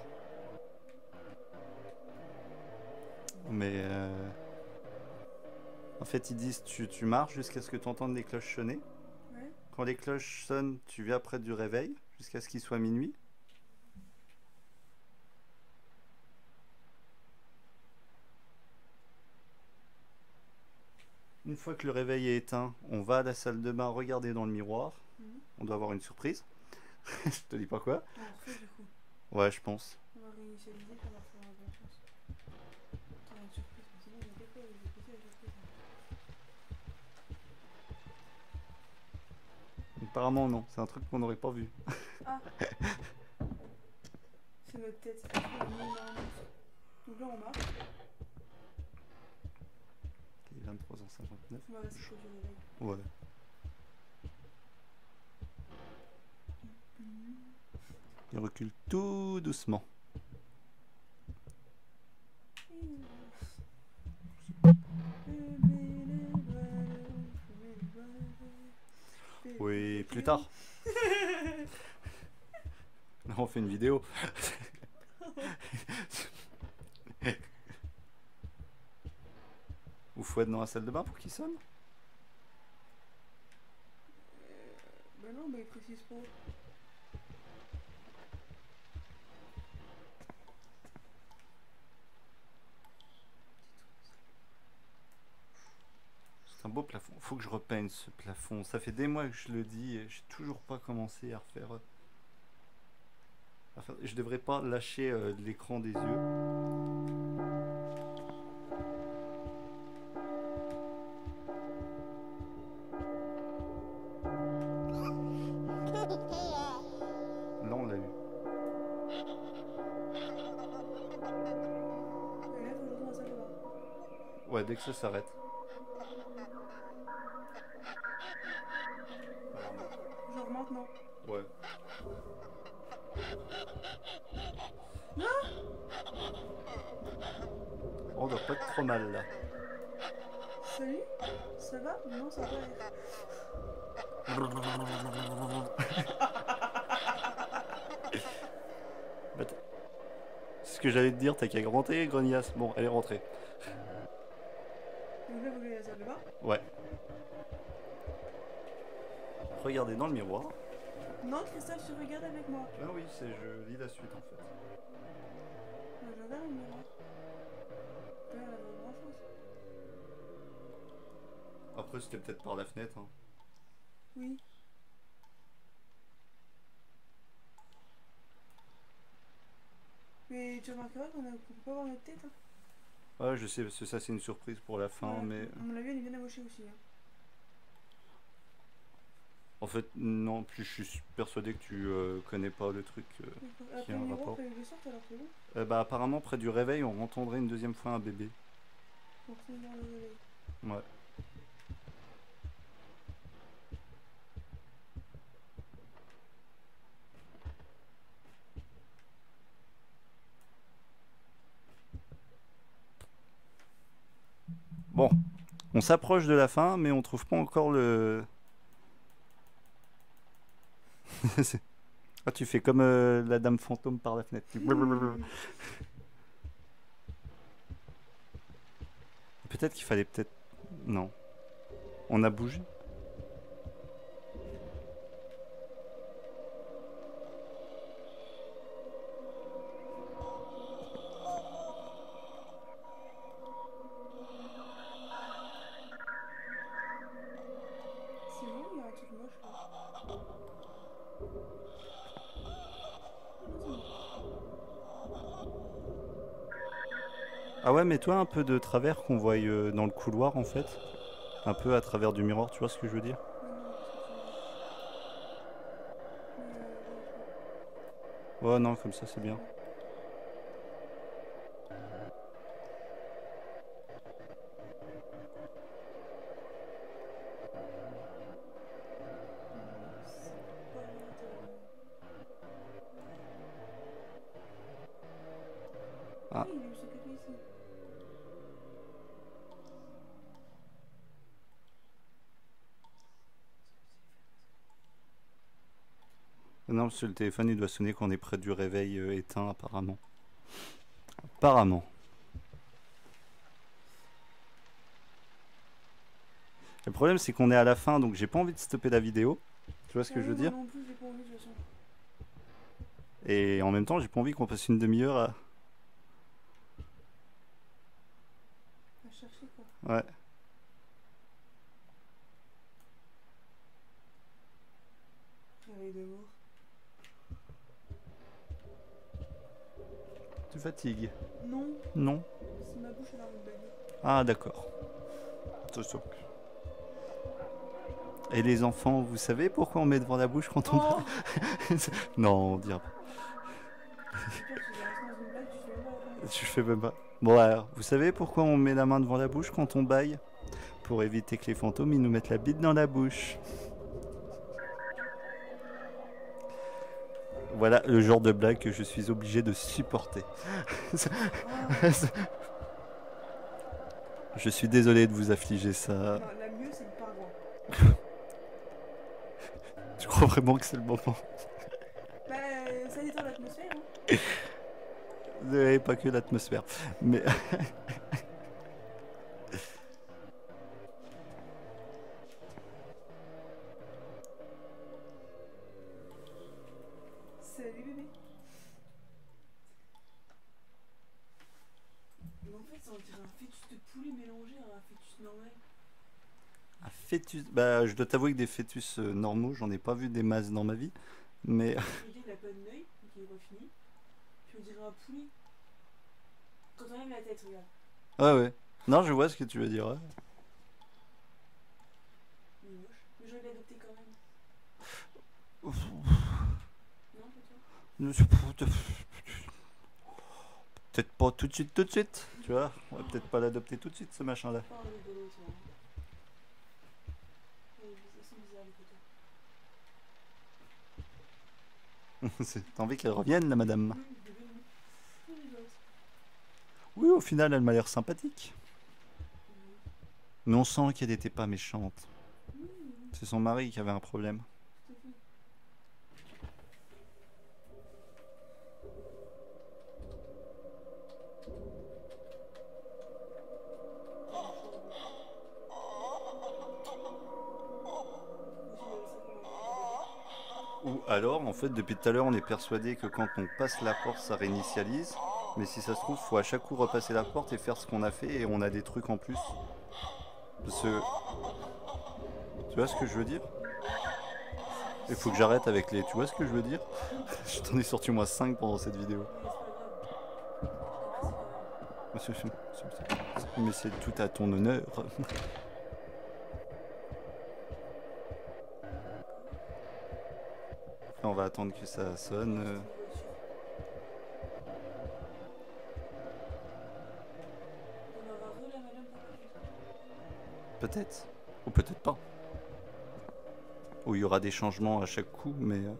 Mais... Euh... En fait, ils disent tu, tu marches jusqu'à ce que tu entendes les cloches sonner. Ouais. Quand les cloches sonnent, tu viens près du réveil jusqu'à ce qu'il soit minuit. Une fois que le réveil est éteint, on va à la salle de bain regarder dans le miroir. Mhm. On doit avoir une surprise. Je te dis pas quoi. On refait, du coup. Ouais, je pense. On va réinitialiser, puis on va faire la bonne chose. Attends, une surprise, mais sinon, il y a quelque chose, j'ai pété la surprise. Apparemment non, c'est un truc qu'on n'aurait pas vu. Ah. C'est notre tête. C'est notre tête, nous, on a un monstre. Donc là, on marche. Ok, vingt-trois heures cinquante-neuf. On va rester près du réveil. Ouais. Il recule tout doucement. Oui, plus tard. Là, on fait une vidéo. Ou faut être dans la salle de bain pour qu'il sonne? Bah non, bah il précise pas. C'est un beau plafond. Faut que je repeigne ce plafond. Ça fait des mois que je le dis et j'ai toujours pas commencé à refaire. euh, à faire- Je devrais pas lâcher euh, l'écran des yeux. Là, on l'a eu. Et là, faut que je retourne dans la salle de bain. Ouais, dès que ça s'arrête. Genre maintenant. Ouais. Oh, on doit pas être trop mal là. Salut? Ça va? Non, ça va pas aller. Bah, t- ce que que j'allais te dire, t'as qu'à rentrer, grognasse. Bon, elle est rentrée. Donc là, vous voulez la salle de bain? Ouais. Regardez dans le miroir. Non, Christophe, tu regardes avec moi. Ah oui, c'est je lis la suite en fait. Moi, je regarde le miroir. Pas l'air d'avoir grand chose. Après, c'était peut-être par la fenêtre. Hein. Oui. Mais tu remarqueras qu'on a- qu'on peut pas voir notre tête. Hein. Ouais, je sais, parce que ça c'est une surprise pour la fin, Voilà. mais À mon avis, elle est bien amochée aussi. Hein. en fait, non, plus je suis persuadé que tu euh, connais pas le truc. euh. D'accord. Après a un le miroir, rapport. fallait que je sorte alors que bon. Euh, bah, apparemment, près du réveil, on entendrait une deuxième fois un bébé. Pour retourner dans le réveil. Ouais. Bon, on s'approche de la fin, mais on trouve pas encore le. C'est- Ah, tu fais comme euh, la dame fantôme par la fenêtre. Tu- Peut-être qu'il fallait peut-être. Non. On a bougé. C'est bon, il y a un truc moche là. Non, c'est bon. Ah ouais, mais toi un peu de travers qu'on voit euh, dans le couloir en fait. Un peu à travers du miroir, tu vois ce que je veux dire? Ouais, non, qu'est-ce que tu veux dire? Mais euh, là, je- Ouais, non, comme ça c'est bien. c'est pas bien tellement. Ah. Oui, il a eu ce café ici. Non, parce que le téléphone il doit sonner quand on est près du réveil euh, éteint apparemment. Apparemment. Le problème c'est qu'on est à la fin donc j'ai pas envie de stopper la vidéo. Tu vois ce que Ah je veux oui, dire? moi non plus, j'ai pas envie de toute façon. Et en même temps j'ai pas envie qu'on passe une demi-heure à. À chercher quoi. Ouais. Réveil de mort. Tu fatigues? Non, Non? c'est ma bouche, elle a envie de bailler. Ah d'accord. C'est ça. Et les enfants, vous savez pourquoi on met devant la bouche quand on... Oh Non, on dira pas. C'est pire, tu viens rester dans une blague, tu fais même pas la fin. Je fais même pas. Bon alors, vous savez pourquoi on met la main devant la bouche quand on baille? Pour éviter que les fantômes ils nous mettent la bite dans la bouche. Voilà le genre de blague que je suis obligé de supporter. Ah, Je suis désolé de vous affliger ça. non, la mieux, c'est le pingouin. Je crois vraiment que c'est le moment. Bah, ça détend l'atmosphère. Hein. Et pas que l'atmosphère. Mais Salut bébé. Mais en fait, ça on dirait un fœtus de poulet mélangé à un fœtus normal. un fœtus. Bah, je dois t'avouer que des fœtus euh, normaux, j'en ai pas vu des masses dans ma vie. Mais Le gars, il a pas d'œil, donc il est pas fini. Puis on dirait un poulet. Quand on lève la tête, regarde. ouais, ouais. Non, je vois ce que tu veux dire. Ouais. Il est moche. Mais j'aurais l'adopté quand même. Non, pas toi. Peut-être pas tout de suite, tout de suite. Tu vois, on va peut-être pas l'adopter tout de suite, ce machin-là. Pas un rigolo, toi. Ouais, ils sont bizarres les photos. C'est- T'as envie qu'elle revienne, la madame? Oui, bébé, oui. Oui, rigolo. Oui, au final, elle m'a l'air sympathique. Oui. Mais on sent qu'elle n'était pas méchante. Oui, oui, C'est son mari qui avait un problème. tout à fait. Ou alors, en fait, depuis tout à l'heure, on est persuadé que quand on passe la porte, ça réinitialise. Mais si ça se trouve, faut à chaque coup repasser la porte et faire ce qu'on a fait et on a des trucs en plus. Parce que... Tu vois ce que je veux dire? Il faut que j'arrête avec les... Tu vois ce que je veux dire? Je t'en ai sorti moi cinq pendant cette vidéo. Mais c'est pas grave. Après, c'est pas grave. Mais c'est tout à ton honneur. On va attendre que ça sonne. euh. On aura re la madame pour la suite. Peut-être. Ou peut-être pas. Ou il y aura des changements à chaque coup, mais... euh,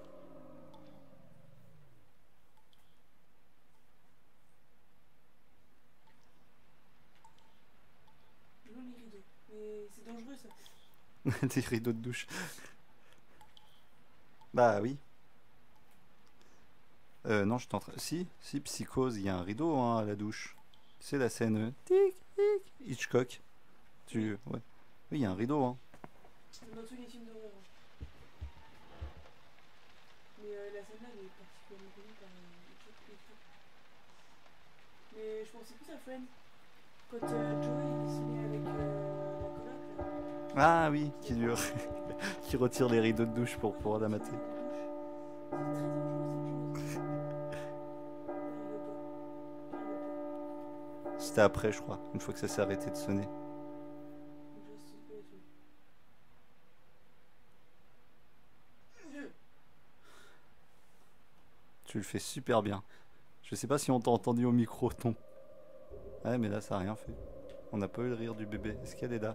Non, les rideaux. Mais c'est dangereux ça. des rideaux de douche. Bah oui. Euh, non, je suis en train... Si, si, Psychose, il y a un rideau hein, à la douche. Tu sais, la scène... euh, Tic, tic, Hitchcock. Tu... Ouais. Oui, il y a un rideau, hein. Dans tous les films d'horreur. hein. Mais euh, la scène là, elle est particulièrement connue par euh, Hitchcock et Hitchcock. Mais je pensais plus à Friends. Quand euh, Joey il se met avec euh, la coloc là. Ah oui, qui, lui... qui retire les rideaux de douche pour pouvoir la mater. C'est très dangereux cette chose. Il veut pas. Il veut pas. C'était après, je crois, une fois que ça s'est arrêté de sonner. Donc je reste super là-dessus. Tu le fais super bien. Je sais pas si on t'a entendu au micro, ton... Ouais, mais là, ça a rien fait. On n'a pas eu le rire du bébé. Est-ce qu'elle est là?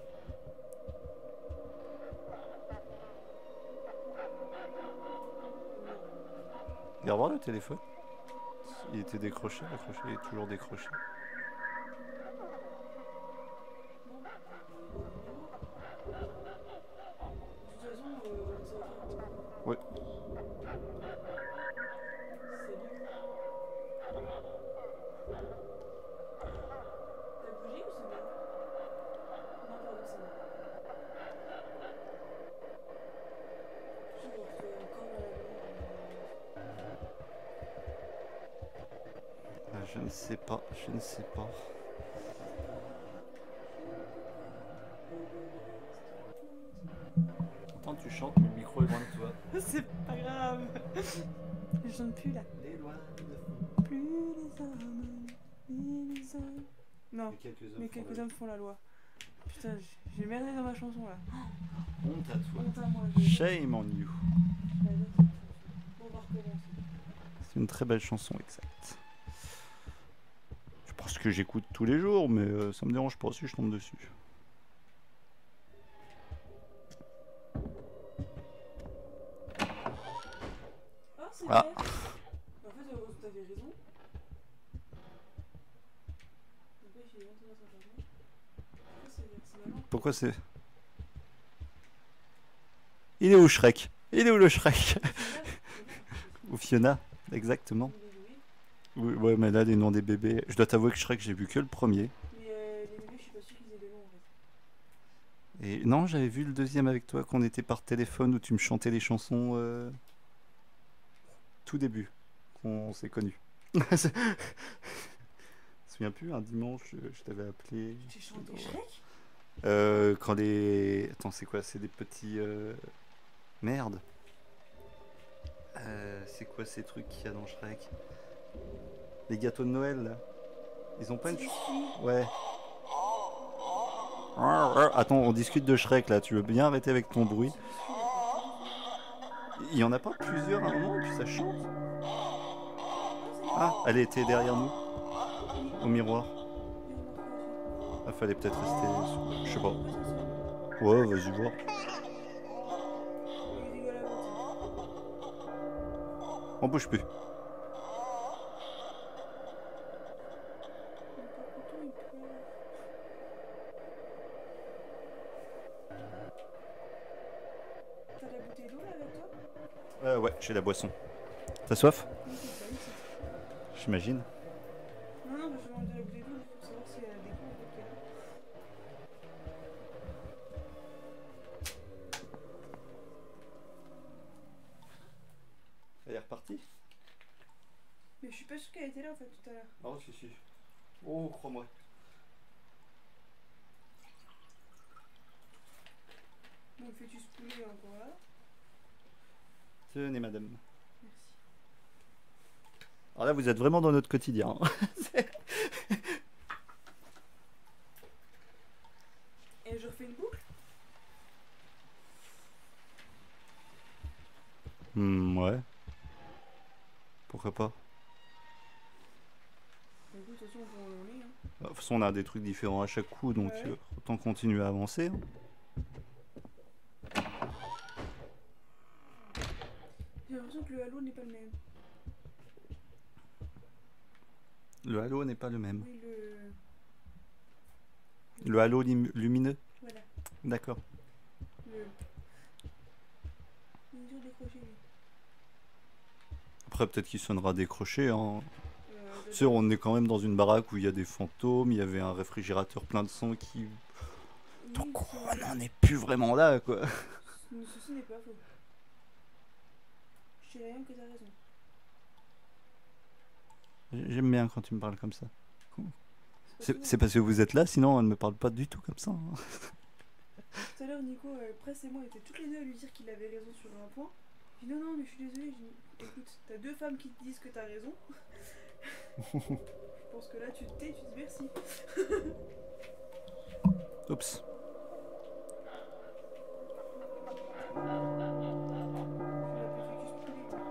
Viens voir le téléphone. Il était décroché, accroché, il est toujours décroché. De toute façon, euh, ça va faire un petit moment. Ouais. Salut. T'as bougé ou c'est moi? Non, pardon, c'est moi. Je me refais encore dans la lumière. Ah, je ne sais pas, je ne sais pas. Attends, tu chantes, mais le micro est loin de toi. C'est pas grave. Je chante plus là. Les lois Plus les hommes, ni les hommes. Non, de quelques hommes. mais quelques hommes font la loi. Putain, j- j'ai merdé dans ma chanson là. Honte à toi. Honte à moi. je- Shame on you. J'adore cette chanson. On va recommencer. C'est une très belle chanson, exact. Je pense que j'écoute tous les jours, mais euh, ça me dérange pas si je tombe dessus. Ah, c'est Ah. vrai. En fait, euh, t'avais raison. Donc là, il est longtemps dans son jardin. Pourquoi c'est c'est maman? Pourquoi c'est... Il est où Shrek? Il est où le Shrek? Ou Fiona, exactement. Oui, ouais, mais là, les noms des bébés... Je dois t'avouer que Shrek, j'ai vu que le premier. Mais euh, les bébés, je suis pas sûr qu'ils aient des noms en fait. Et non, j'avais vu le deuxième avec toi, qu'on était par téléphone, où tu me chantais les chansons... euh, Tout début, qu'on s'est connus. Je me souviens plus, un dimanche, je, je t'avais appelé... J'ai chanté Shrek? Euh, quand les... Attends, c'est quoi? C'est des petits... euh, Merde. Euh, c'est quoi ces trucs qu'il y a dans Shrek? Les gâteaux de Noël, là. Ils ont pas une... Si, ch- si. Ouais. Attends, on discute de Shrek, là. Tu veux bien arrêter avec ton bruit? Il y en a pas plusieurs à un moment, puis ça chante? Ah, elle était derrière nous. Au miroir. Ah, fallait peut-être rester... Je sais pas. Ouais, vas-y voir. Il rigole à l'autre. On bouge plus. T'as la bouteille d'eau là avec toi? Euh, ouais, j'ai la boisson. T'as soif? Oui, c'est ça, oui, c'est- J'imagine. Non, non, mais je demande de la bouteille d'eau juste pour savoir si elle a des coups en fait. qu'elle a. repartie. Mais je suis pas sûre qu'elle était là en fait tout à l'heure. Oh, si, si. Oh, crois-moi. Bon, fais-tu ce poulet encore là? Tenez, madame. Merci. Alors là, vous êtes vraiment dans notre quotidien. Et je refais une boucle? Hmm, ouais. Pourquoi pas? Bah, écoute, de toute façon, on peut en aller. Hein. De toute façon, on a des trucs différents à chaque coup, donc Ouais. euh, autant continuer à avancer. hein. J'ai l'impression que le halo n'est pas le même. Le halo n'est pas le même. Oui, le. Le halo lim- lumineux? Voilà. D'accord. Le. Il est dur décroché lui. Après, peut-être qu'il sonnera décroché. Hein. Euh, Tu sais, on est quand même dans une baraque où il y a des fantômes, il y avait un réfrigérateur plein de sang qui... oui, Donc c'est on vrai. n'en est plus vraiment là, quoi. Mais ceci n'est pas faux. Je dirais même que t'as raison. J'aime bien quand tu me parles comme ça. pas C'est souvent. c'est parce que vous êtes là, sinon elle ne me parle pas du tout comme ça. hein. Tout à l'heure, Nico, euh, Press et moi étaient toutes les deux à lui dire qu'il avait raison sur un point. Je dis non, non, mais je suis désolée. Je dis écoute, t'as deux femmes qui te disent que t'as raison. Je pense que là, tu te tais, tu dis merci. Oups. Tu l'as fait focus poulet, quoi.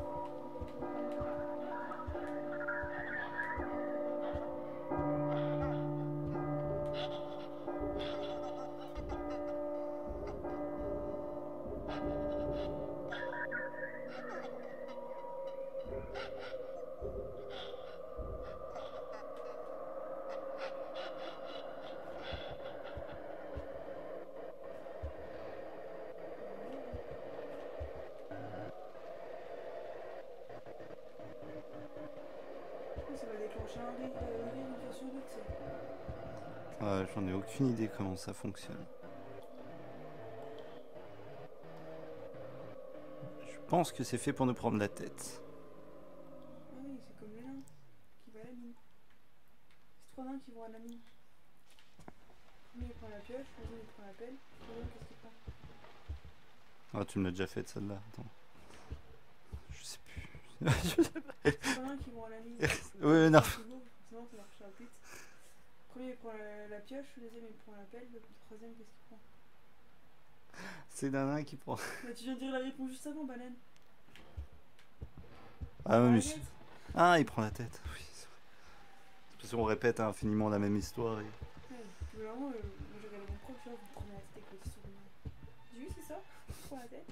Ça va déclencher un rire, euh, un rire une fois sur deux, tu sais. Ouais, j'en ai aucune idée comment ça fonctionne. Je pense que c'est fait pour nous prendre la tête. Ah oui, c'est comme les nains qui vont à la mine. C'est trois nains qui vont à la mine. Le premier il prend la pioche, le deuxième il prend la pelle, le troisième qu'est-ce qu'il prend? Ah, tu me l'as déjà fait celle-là. Attends. Je sais plus. Je sais pas. C'est trois nains qui vont à la mine. Ouais, non. Forcément, ça marche rapide. Le premier il prend la, la pioche, le deuxième il prend la pelle, le troisième qu'est-ce qu'il prend? C'est Nana qui prend. Bah tu viens de dire la réponse juste avant, banane. Ah, ouais, Prends mais la c'est- tête. ah, il prend la tête. Oui, c'est vrai. C'est parce qu'on répète infiniment la même histoire. Et... Ouais, puis vraiment, euh, moi j'ai regardé mon prof, tu vois, vous prenez la tête avec votre histoire de merde. J'ai vu, c'est ça? Prends la tête.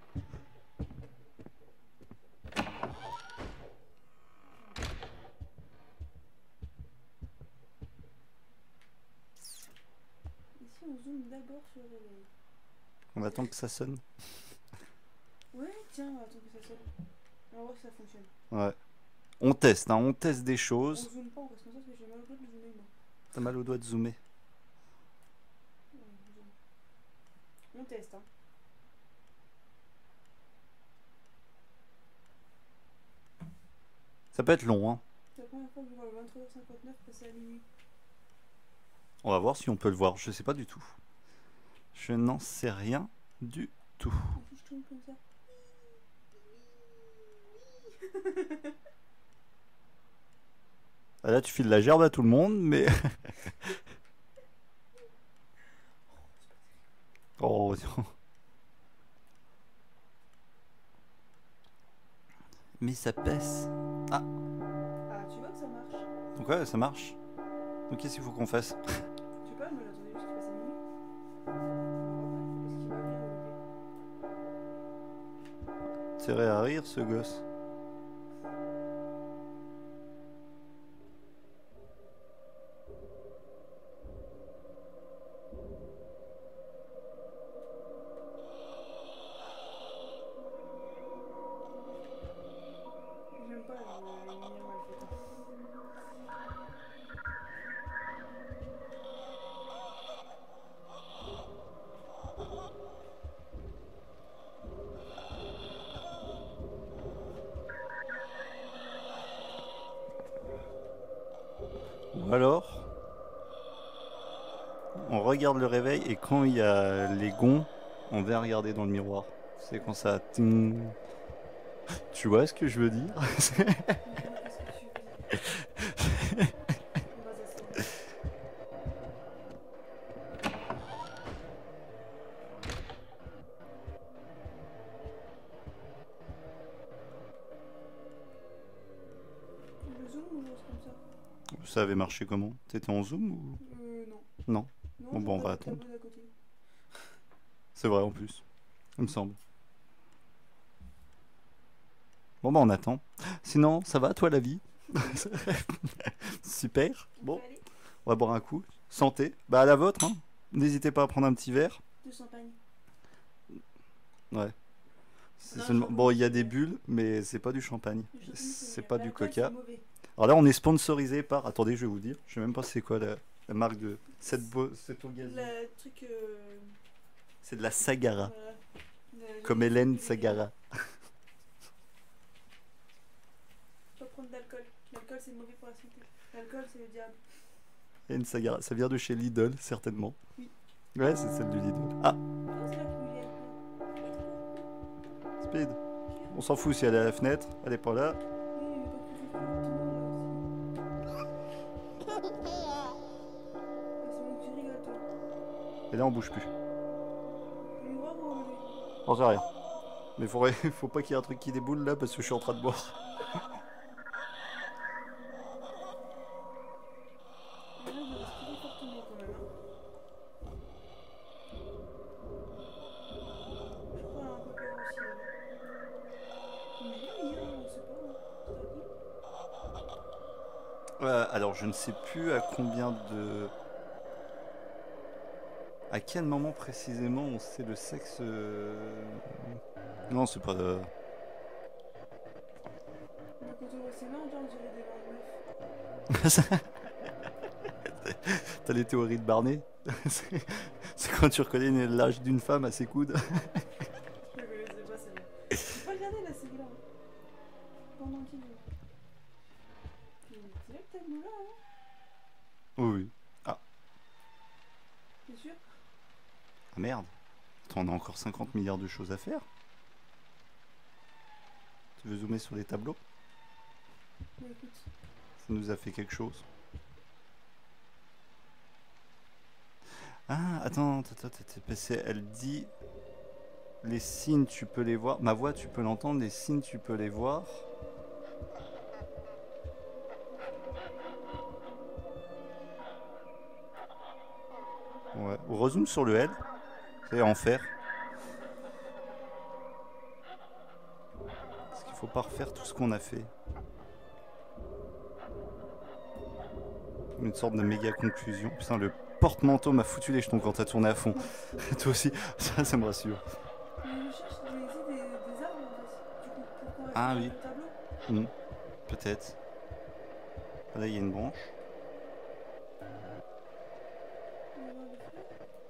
Ici on zoome d'abord sur le réveil. On attend que ça sonne. Ouais, tiens, on va attendre que ça sonne. On va voir si ça fonctionne. Ouais. On teste, hein, on teste des On choses. zoome pas, parce que ça, parce que j'ai mal au doigt de zoomer, moi. T'as mal au doigt de zoomer. Ouais, on zoome. On teste, hein. Ça peut être long, hein. C'est la première fois que je vois le vingt-trois heures cinquante-neuf passer à minuit. On va voir si on peut le voir. Je sais pas du tout. Je n'en sais rien du tout. En plus, je tourne comme ça. Ah, là, tu files la gerbe à tout le monde, mais. Oh, non. Mais ça pèse. Ah, tu vois que ça marche. Donc, ouais, ça marche. Donc, qu'est-ce qu'il faut qu'on fasse? Je sais pas, mais j'attendais juste qu'il passe à minuit. On va voir. Est-ce qu'il va venir le Intérêt à rire, ce gosse. J'aime pas euh, les lumières mal faites. Ou alors, on regarde le réveil et quand il y a les gonds, on vient regarder dans le miroir. C'est quand ça... ting. Tu vois ce que je veux dire? Mais qu'est-ce que tu veux dire? On va s'asseoir. Le zoom ou chose comme ça? Ça avait marché comment? T'étais en zoom ou... Euh, non. Non. Non, Bon, je bon, on vois va le tableau attendre. d'à côté. C'est vrai en plus. Il me semble. Bon bah on attend. Sinon, ça va toi la vie? Super. Bon, Allez, on va boire un coup. Santé. Bah à la vôtre, hein. N'hésitez pas à prendre un petit verre. de champagne. Ouais. C'est Non, seulement- champagne, Bon, il y a c'est des bien. bulles, mais c'est pas du champagne. Le champagne, C'est bien. pas du L'alcool, coca. c'est mauvais. Alors là, on est sponsorisé par... Attendez, je vais vous dire. Je sais même pas c'est quoi la, la marque de cette, beau... cette eau gazeuse. Le truc. Euh... C'est de la Sagara. voilà. Le- Comme le- Hélène le- Sagara. Faut pas prendre d'alcool. L'alcool, c'est mauvais pour la santé. L'alcool, c'est le diable. Hélène Sagara. Ça vient de chez Lidl, certainement. Oui. Ouais, c'est celle du Lidl. Ah, Oh, c'est là qu'il est. Speed. On s'en fout si elle est à la fenêtre. Elle est pas là. Oui, mais pas plus vite que tout le monde là aussi. C'est bon que tu rigoles, toi. Et là, on bouge plus. Tu veux voir ou on va On sait rien. Mais faudrait... faut pas qu'il y ait un truc qui déboule là parce que je suis en train de boire. Là, je vais respirer fortement quand même. Hein. Je crois un peu peur aussi. Là. Mais oui, hein, on sait pas. Hein. Ça Euh, alors, je ne sais plus à combien de... À quel moment précisément on sait le sexe... euh, Non, c'est pas... euh, Mais quand on voit ses mains, on dirait des mains de meuf. T'as les théories de Barney. C'est c'est quand tu reconnais l'âge d'une femme à ses coudes. Je ne connaissais pas celle-là. J'ai pas regardé la série là. Hein. Pendant qu'il est. C'est là que t'as nous là, hein. Oui, oui. T'es sûr? Ah merde. Attends, on a encore cinquante milliards de choses à faire. Tu veux zoomer sur les tableaux? Bah écoute. Ça nous a fait quelque chose. Ah, attends, attends, attends, attends, parce qu'elle dit les signes, tu peux les voir. Ma voix, tu peux l'entendre. Les signes, tu peux les voir. Ouais. On rezoome sur le L. C'est enfer. Parce qu'il faut pas refaire tout ce qu'on a fait. Une sorte de méga conclusion. Putain, le porte-manteau m'a foutu les jetons quand t'as tourné à fond. Toi aussi, ça, ça me rassure. Mais je cherche des, des, des arbres en fait. Du coup, pourquoi Ah est-ce oui. qu'il y a un tableau? Hmm, peut-être. Là, il y a une branche. On va voir les fleurs.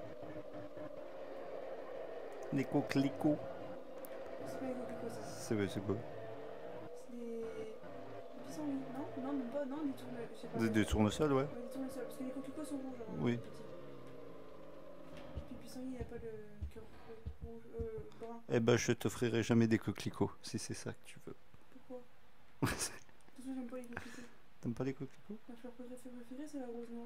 Les coquelicots. C'est pas les coquelicots ça. C'est ouais, c'est quoi? C'est des. des pissenlits. Non, non, même pas. Non, des tournesols. Je sais pas. Des, des tournesols, ouais. Ouais, des tournesols. Parce que les coquelicots sont rouges. Hein, Oui. petits. Puis le pissenlit, il n'y a pas le cœur rouge. Euh, brun. Eh ben, je t'offrirai jamais des coquelicots, si c'est ça que tu veux. Pourquoi? De toute façon, j'aime pas les coquelicots. T'aimes pas les coquelicots? Ma fleur préférée, préférée, c'est la rose noire.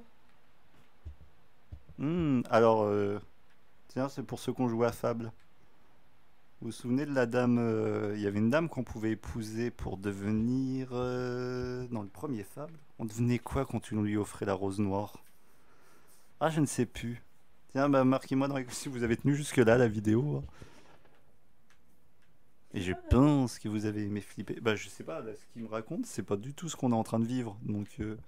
Hmm, alors, euh, tiens, c'est pour ceux qui ont joué à Fable. Vous vous souvenez de la dame... euh, Il y avait une dame qu'on pouvait épouser pour devenir... euh, dans le premier Fable. On devenait quoi quand tu lui offrais la rose noire? Ah, je ne sais plus. Tiens, bah, marquez-moi dans les... si vous avez tenu jusque-là la vidéo. hein. Et je pense que vous avez aimé flipper. Bah, je sais pas, là, ce qu'il me raconte, c'est pas du tout ce qu'on est en train de vivre. Donc... euh,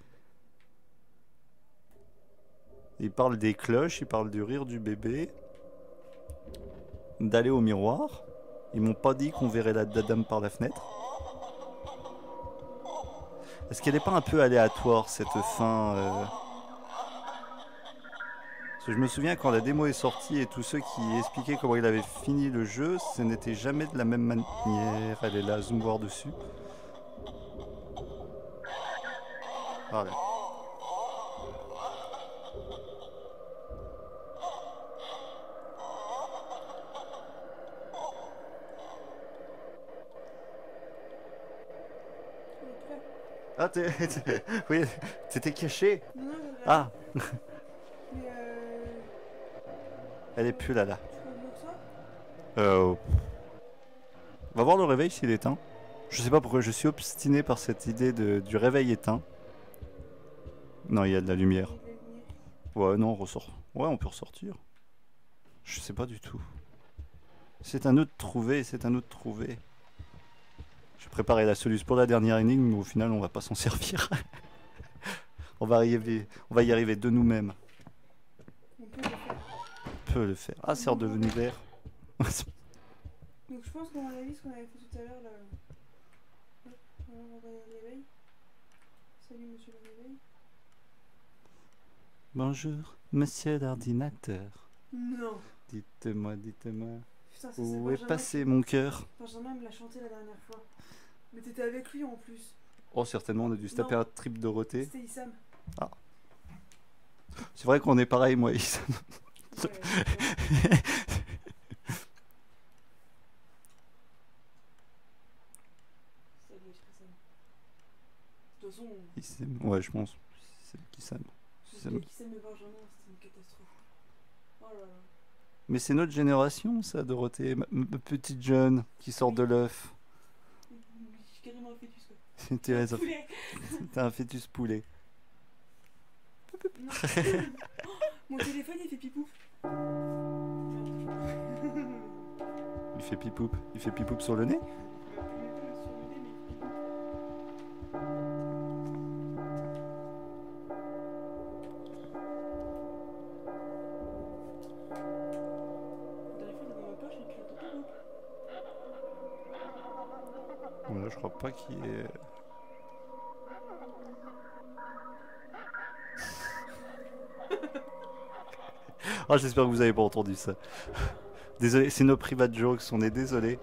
Il parle des cloches, il parle du rire du bébé, d'aller au miroir. Ils m'ont pas dit qu'on verrait la dame par la fenêtre. Est-ce qu'elle n'est pas un peu aléatoire cette fin euh... Parce que je me souviens quand la démo est sortie et tous ceux qui expliquaient comment il avait fini le jeu, ce n'était jamais de la même manière. Elle est là, zoom voir dessus. Voilà. Ah, t'es... t'es- oui, t'étais caché. Non, non, je regarde. Ah, Mais euh. elle est plus là, là. Tu crois mieux que ça? Euh... On va voir le réveil s'il est éteint. Je sais pas pourquoi je suis obstiné par cette idée de... du réveil éteint. Non, il y a de la lumière. Il y a de la lumière. Ouais, non, on ressort. Ouais, on peut ressortir. Je sais pas du tout. C'est à nous de trouver, c'est à nous de trouver. J'ai préparé la solution pour la dernière énigme, mais au final, on va pas s'en servir. on, va arriver, on va y arriver de nous-mêmes. On peut le faire. On peut le faire. Ah, c'est redevenu vert. Donc je pense qu'à mon avis, ce qu'on avait fait tout à l'heure là. Hop, on va regarder le réveil. Salut monsieur le réveil. Bonjour, monsieur l'ordinateur. Non. Dites-moi, dites-moi, Putain, ça c'est où est Benjamin. passé mon cœur? Benjamin me l'a chanté la dernière fois. Mais t'étais avec lui en plus. Oh, certainement, on a dû se taper Non. un trip Dorothée. C'était Issam. C'est vrai qu'on est pareil, moi. et Issam. Ouais, ouais. Salut Issam. De toute façon, Issam, ouais, je pense. C'est qui Issam. Issam. Issam et Benjamin, c'était une catastrophe. Oh là là. Mais c'est notre génération, ça, Dorothée. Ma, ma petite jeune qui sort de l'œuf. J'ai carrément un fœtus quoi. C'était un, Poulet. c'était un fœtus poulet. Non. Oh, mon téléphone il fait pipou. Il fait pipoup. Il fait pipoup sur le nez. Voilà, je crois pas qu'il y ait... Ah, j'espère que vous avez pas entendu ça. Désolé, c'est nos private jokes, on est désolé.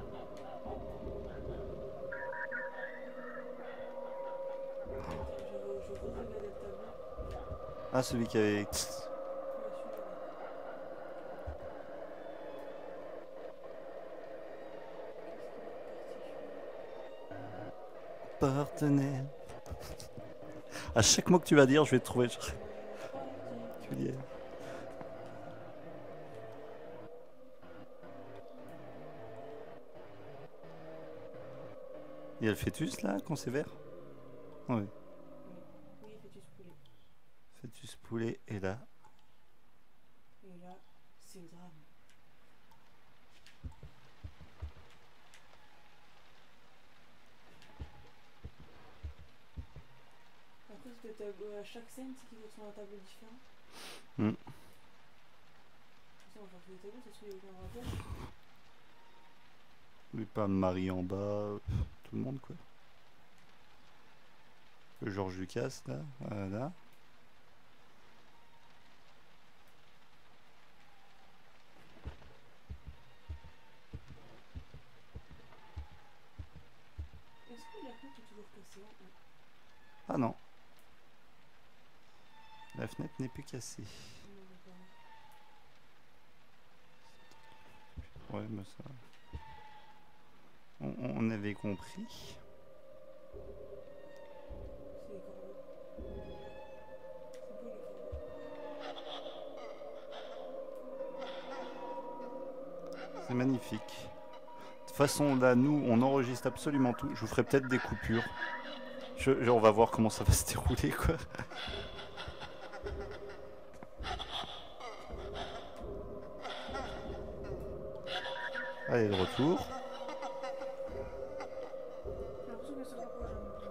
Ah, celui qui avait... Partenaire. À chaque mot que tu vas dire, je vais te trouver. Tu dis... Il y a le fœtus là, qu'on sévère. Oui. Oui, fœtus poulet. Fœtus poulet est là. Et là, c'est le drame. Après, c'est peut-être à chaque scène, c'est qu'ils vont sur un tableau différent. Mm. Ça, on va faire tous les tableaux, ça se fait aucun rapport. Oui, pas Marie en bas, tout le monde quoi. Le Georges Lucas là, voilà. Est-ce que la fenêtre est toujours cassée hein? Ah non. La fenêtre n'est plus cassée. Non, d'accord. Ouais, mais ça... On, on avait compris. C'est les corbeaux. C'est beau les corbeaux. C'est magnifique. De toute façon, là, nous, on enregistre absolument tout. Je vous ferai peut-être des coupures. Je, je- on va voir comment ça va se dérouler, quoi. Allez, le retour. J'ai l'impression qu'elle se rapproche. Hein.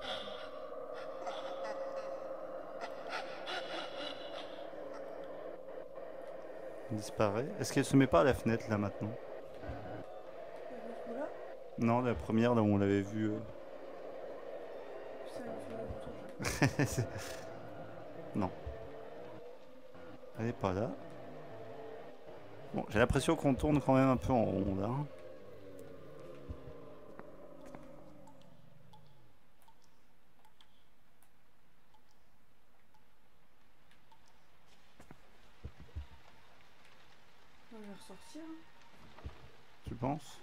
Elle disparaît. Est-ce qu'elle se met pas à la fenêtre, là, maintenant? Elle est trop là. Non, la première, là où on l'avait vue. euh. Ça, elle fait le retour. Non. Elle est pas là. Bon, j'ai l'impression qu'on tourne quand même un peu en rond, là. On va ressortir. Hein. Tu penses?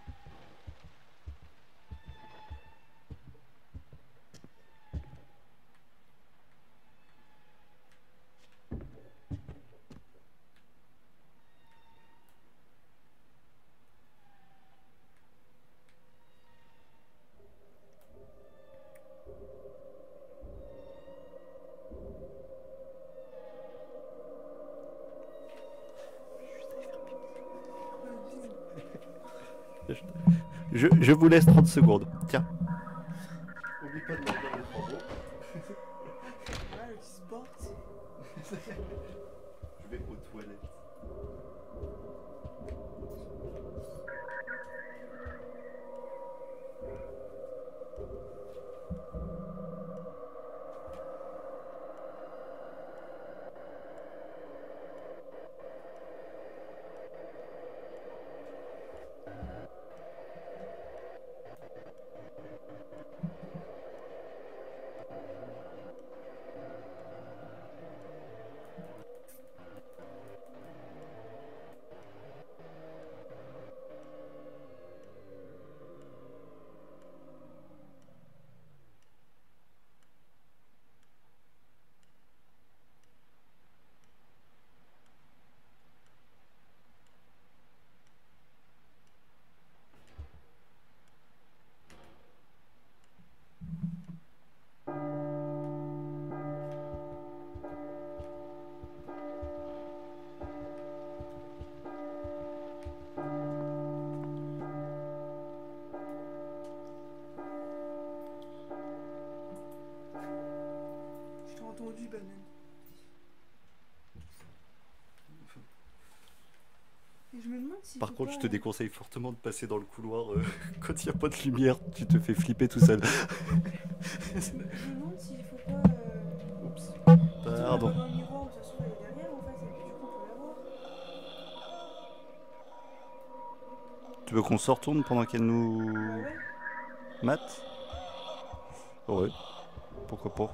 Je, je vous laisse trente secondes. Tiens. Oublie pas de mettre les trois mots. Ouais, le sport. Je vais aux toilettes. Je t'ai entendu, Batman. Et je me demande si. Par contre, je te déconseille fortement de passer dans le couloir euh, quand il n'y a pas de lumière. Tu te fais flipper tout seul. Je me demande s'il faut pas. Euh... Oups. Dans Pardon. le miroir où ça se trouve elle est derrière en fait, et puis du coup on peut la voir. Tu veux qu'on se retourne pendant qu'elle nous Bah ouais. mate? Ouais. Pourquoi pas?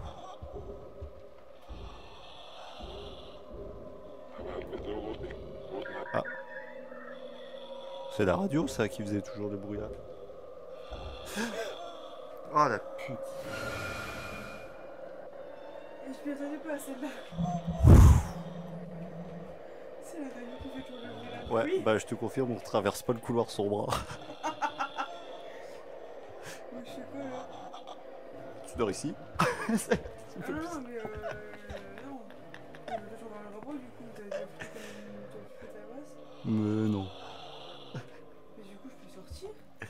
Ah. C'est la radio ça qui faisait toujours le bruit là. Oh la pute. Et je m'y attendais pas à celle-là. C'est la radio qui fait toujours le bruit là. Ouais, Oui. bah je te confirme, on traverse pas le couloir sur bras. Moi je sais pas là. Tu dors ici? Ah non, non, mais euh. Non. Mais toi tu vas dans le rapport du coup, t'as t'as fait comme- t'as fait ta brasse. Mais non. Mais du coup je peux sortir.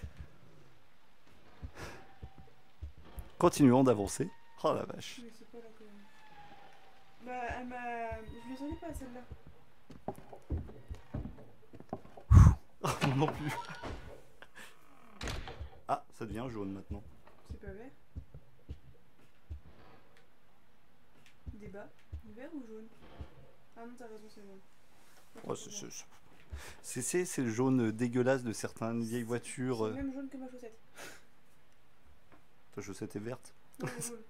Continuons d'avancer. Oh la vache. Mais c'est pas là quand même. Bah elle m'a. Je m'y attendais pas à celle-là. Oh, non plus. Ah, ça devient jaune maintenant. C'est pas vert. Débat. Vert ou jaune? Ah non, t'as raison, c'est jaune. Oh, c'est- c'est- c'est c'est- c'est le jaune dégueulasse de certaines vieilles voitures. C'est euh. le même jaune que ma chaussette. Ta chaussette est verte. Non, c'est jaune.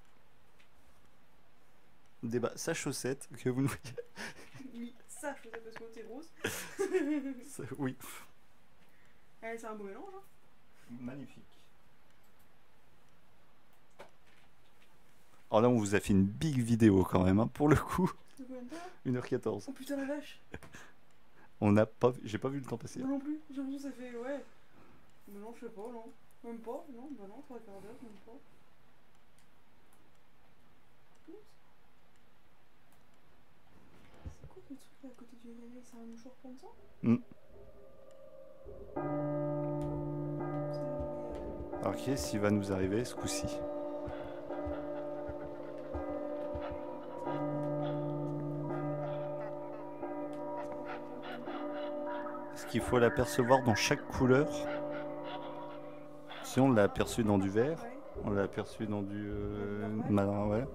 Débat, sa chaussette, que vous nous Oui, ça, chaussette parce que l'autre est rose. Ça- Oui. Allez, c'est un beau mélange. Hein. Magnifique. Alors là, on vous a fait une big vidéo quand même, hein, pour le coup. De combien de temps là? une heure quatorze. Oh putain la vache. On n'a pas, j'ai pas vu le temps passer. Moi non plus. J'ai l'impression que ça fait. Ouais. Mais non, je sais pas, non. Même pas, non, bah non, trois quarts d'heure, même pas. Oups. C'est quoi ce truc là à côté du réveil? C'est un mouchoir prendre ça? Mm. C'est un Alors qu'est-ce qui va nous arriver ce coup-ci? Est-ce qu'il faut l'apercevoir dans chaque couleur? Si on l'a aperçu dans du vert, Ouais. on l'a aperçu dans du euh, marron, ouais.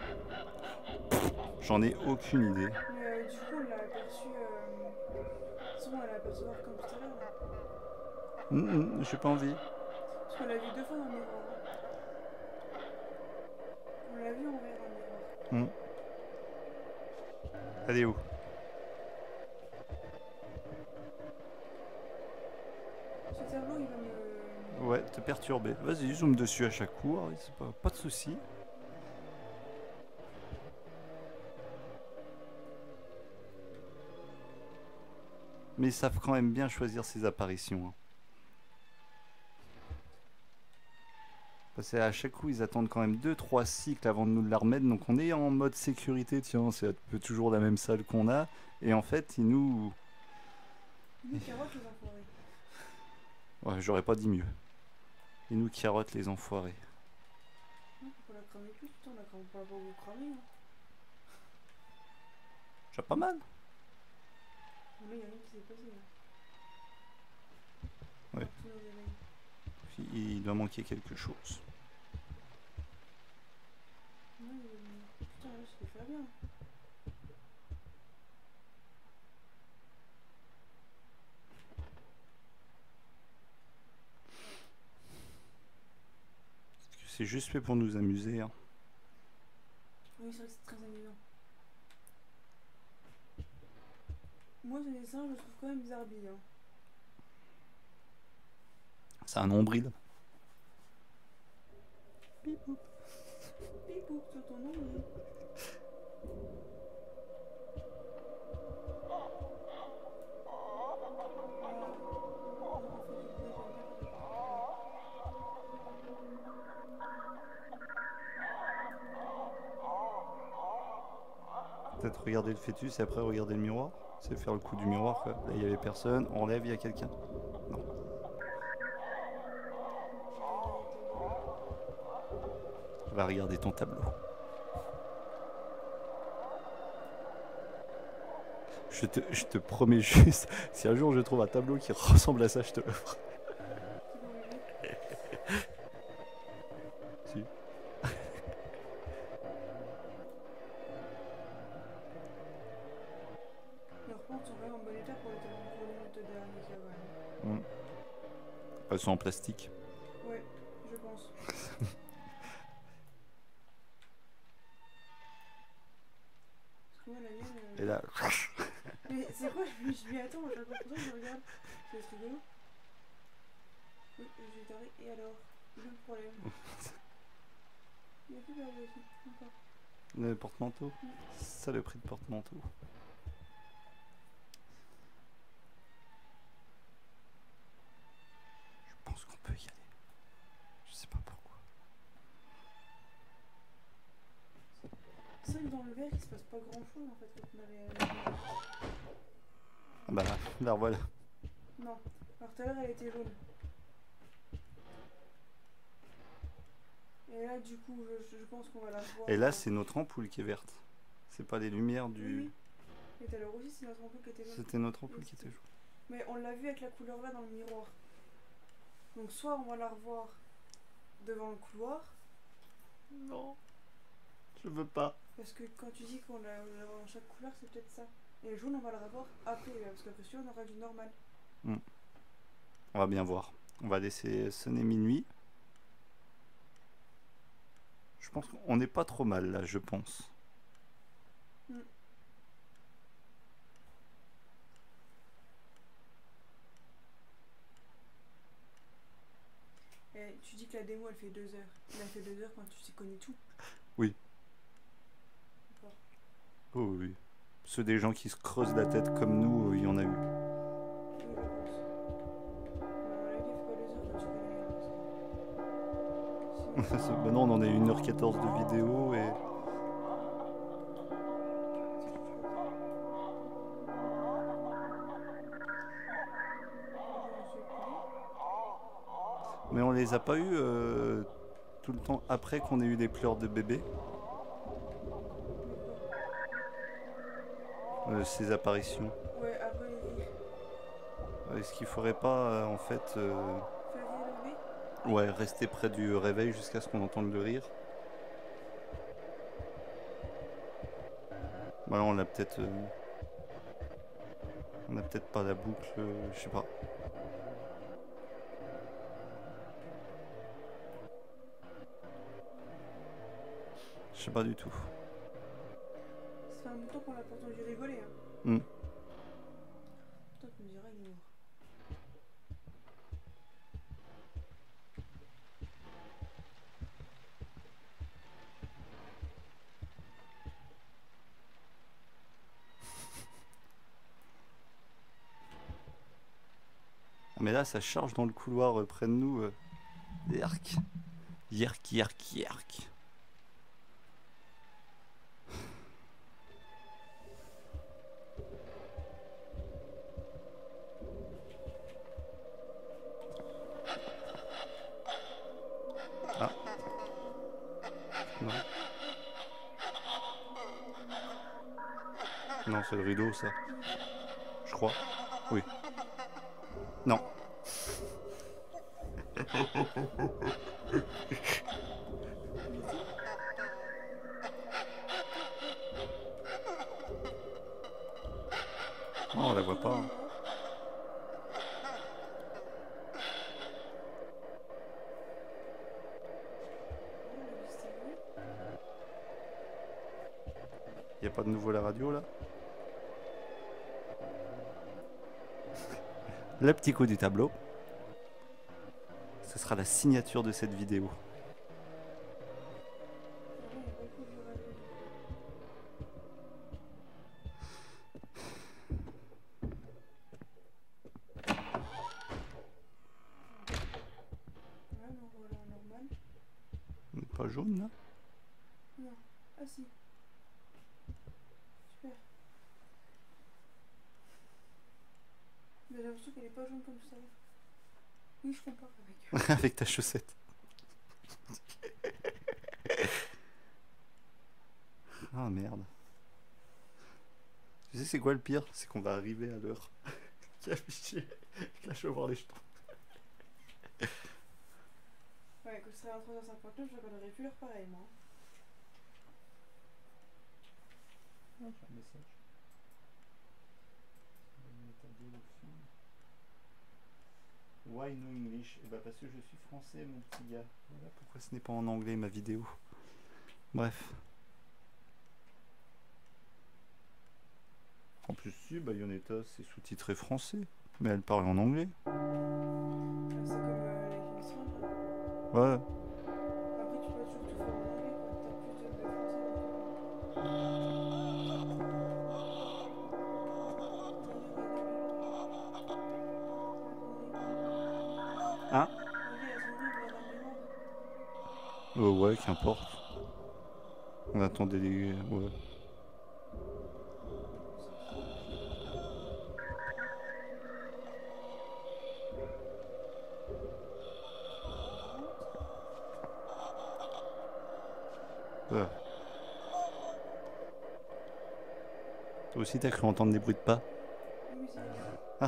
J'en ai aucune idée. Mais euh, du coup, on l'a aperçu. Euh... Souvent, on l'a aperçu comme tout à l'heure. Là. Hum, hum, J'ai pas envie. Parce qu'on l'a vu deux fois dans le miroir. Hein. On l'a vu en vert dans le miroir. Hum. Elle est où? Ce tableau, il va me. Ouais, te perturber. Vas-y, zoome dessus à chaque coup, hein, c'est pas, pas de souci. Mais ils savent quand même bien choisir ses apparitions. Hein. Parce qu'à chaque coup, ils attendent quand même deux trois cycles avant de nous la remettre. Donc on est en mode sécurité, tiens, c'est un peu toujours la même salle qu'on a. Et en fait, ils nous... Une carotte, les enfoirés. Ouais, j'aurais pas dit mieux. Ils nous carottent les enfoirés. Non, faut pas la cramer plus, putain, on la crame pas pour vous cramer. Hein. J'ai pas mal. Mais là, il y a rien qui s'est passé. Là. Ouais. Partout dans les mails. Puis, il doit manquer quelque chose. Non, il y a- putain, là, je vais faire bien. C'est juste fait pour nous amuser. Hein. Oui, c'est vrai que c'est très amusant. Moi, ce dessin, je le trouve quand même bizarre-bille. Hein. C'est un nombril. Pipou, c'est ton nom, oui. Peut-être regarder le fœtus et après regarder le miroir. C'est faire le coup du miroir quoi. Là il y avait personne, on lève, il y a quelqu'un. Non. Va regarder ton tableau. Je te, je te promets juste, si un jour je trouve un tableau qui ressemble à ça, je te l'offre. Si. Leurs plantes sont vraiment en bon état pour les pour les méthodes dernier, ça va. Mm. Elles sont en plastique. Ouais, je pense. Parce que moi, la mienne. euh, Et là, Mais c'est quoi? Je me dis, attends, je sais pas pourquoi je regarde. C'est rigolo. Oui, j'ai taré. Et alors? Le problème. Il y a plus perdu aussi. Encore. le porte-manteau. Ça le prix de porte-manteau. Je pense qu'on peut y aller. Je sais pas pourquoi. C'est vrai que dans le verre, il se passe pas grand chose en fait quand on avait. Ah bah là, là voilà. Non. Alors tout à l'heure, elle était jaune. Et là, du coup, je, je pense qu'on va la voir. Et là, c'est notre ampoule qui est verte. C'est pas les lumières du. Oui, oui. Et tout à l'heure aussi, c'est notre ampoule qui était jaune. C'était notre ampoule qui était jaune. Mais on l'a vu avec la couleur là dans le miroir. Donc soit on va la revoir devant le couloir, Non, je veux pas. parce que quand tu dis qu'on l'a l'a dans chaque couleur, c'est peut-être ça. Et le jaune, on va le revoir après, euh, parce qu'après celui-là, on aura du normal. On va bien voir. On va laisser sonner minuit. Je pense qu'on n'est pas trop mal là, je pense. Mm. Et tu dis que la démo, elle fait deux heures. Elle fait deux heures quand tu sais connais tout. Oui. D'accord. Oh oui. Ceux des gens qui se creusent la tête comme nous, euh, il y en a eu. Oui, je pense. Mais à mon avis, elle fait pas deux heures quand tu connais rien. Parce que... sinon- Maintenant, on en a une heure quatorze de vidéo et. Mais on les a pas eu euh, tout le temps après qu'on ait eu des pleurs de bébé. Euh, ces apparitions. Ouais, après les rires. Est-ce qu'il faudrait pas euh, en fait euh, Faire rire le bébé. ouais, rester près du réveil jusqu'à ce qu'on entende le rire? Bah là, on l'a peut-être. euh, On a peut-être pas la boucle, euh, je sais pas. Je sais pas du tout. Ça fait un bout de temps qu'on l'a pas entendu rigoler. Hein. Hmm. Putain, tu me diras, il est mort. Ah, mais là, ça charge dans le couloir euh, près de nous. Euh. Yerk. Yerk, yerk, yerk. Non. Non, c'est le rideau, ça. Je crois. Oui. Non. Non, on la voit pas. Hein. Y a pas de nouveau à la radio là? Le petit coup du tableau. Ce sera la signature de cette vidéo. On n'est pas jaune là? Non. Ah si. Super. Mais j'ai l'impression qu'elle est pas jaune comme ça. Oui, je comprends avec. Avec ta chaussette. Ah merde. Tu sais c'est quoi le pire? C'est qu'on va arriver à l'heure qui est affichée. Là je vais voir les jetons. Ouais, quand je serai à trois heures cinquante-neuf, je regarderai plus l'heure pareil, moi. Ah, j'ai un message. Why no English? Eh ben parce que je suis français, mon petit gars. Voilà pourquoi ce n'est pas en anglais ma vidéo. Bref. En plus, si, Bayonetta, c'est sous-titré français. Mais elle parle en anglais. Ah, c'est comme euh, les émissions, là. Ouais. Après, tu peux toujours tout faire en anglais, quoi. T'as plus de, de français, donc. Hein? Oui, elles sont nues, elles ont mémoire. Euh, ouais, qu'importe. On attendait les... Ouais. Ouais. Toi aussi, t'as cru entendre des bruits de pas? Oui, mais c'est les gars. Ah.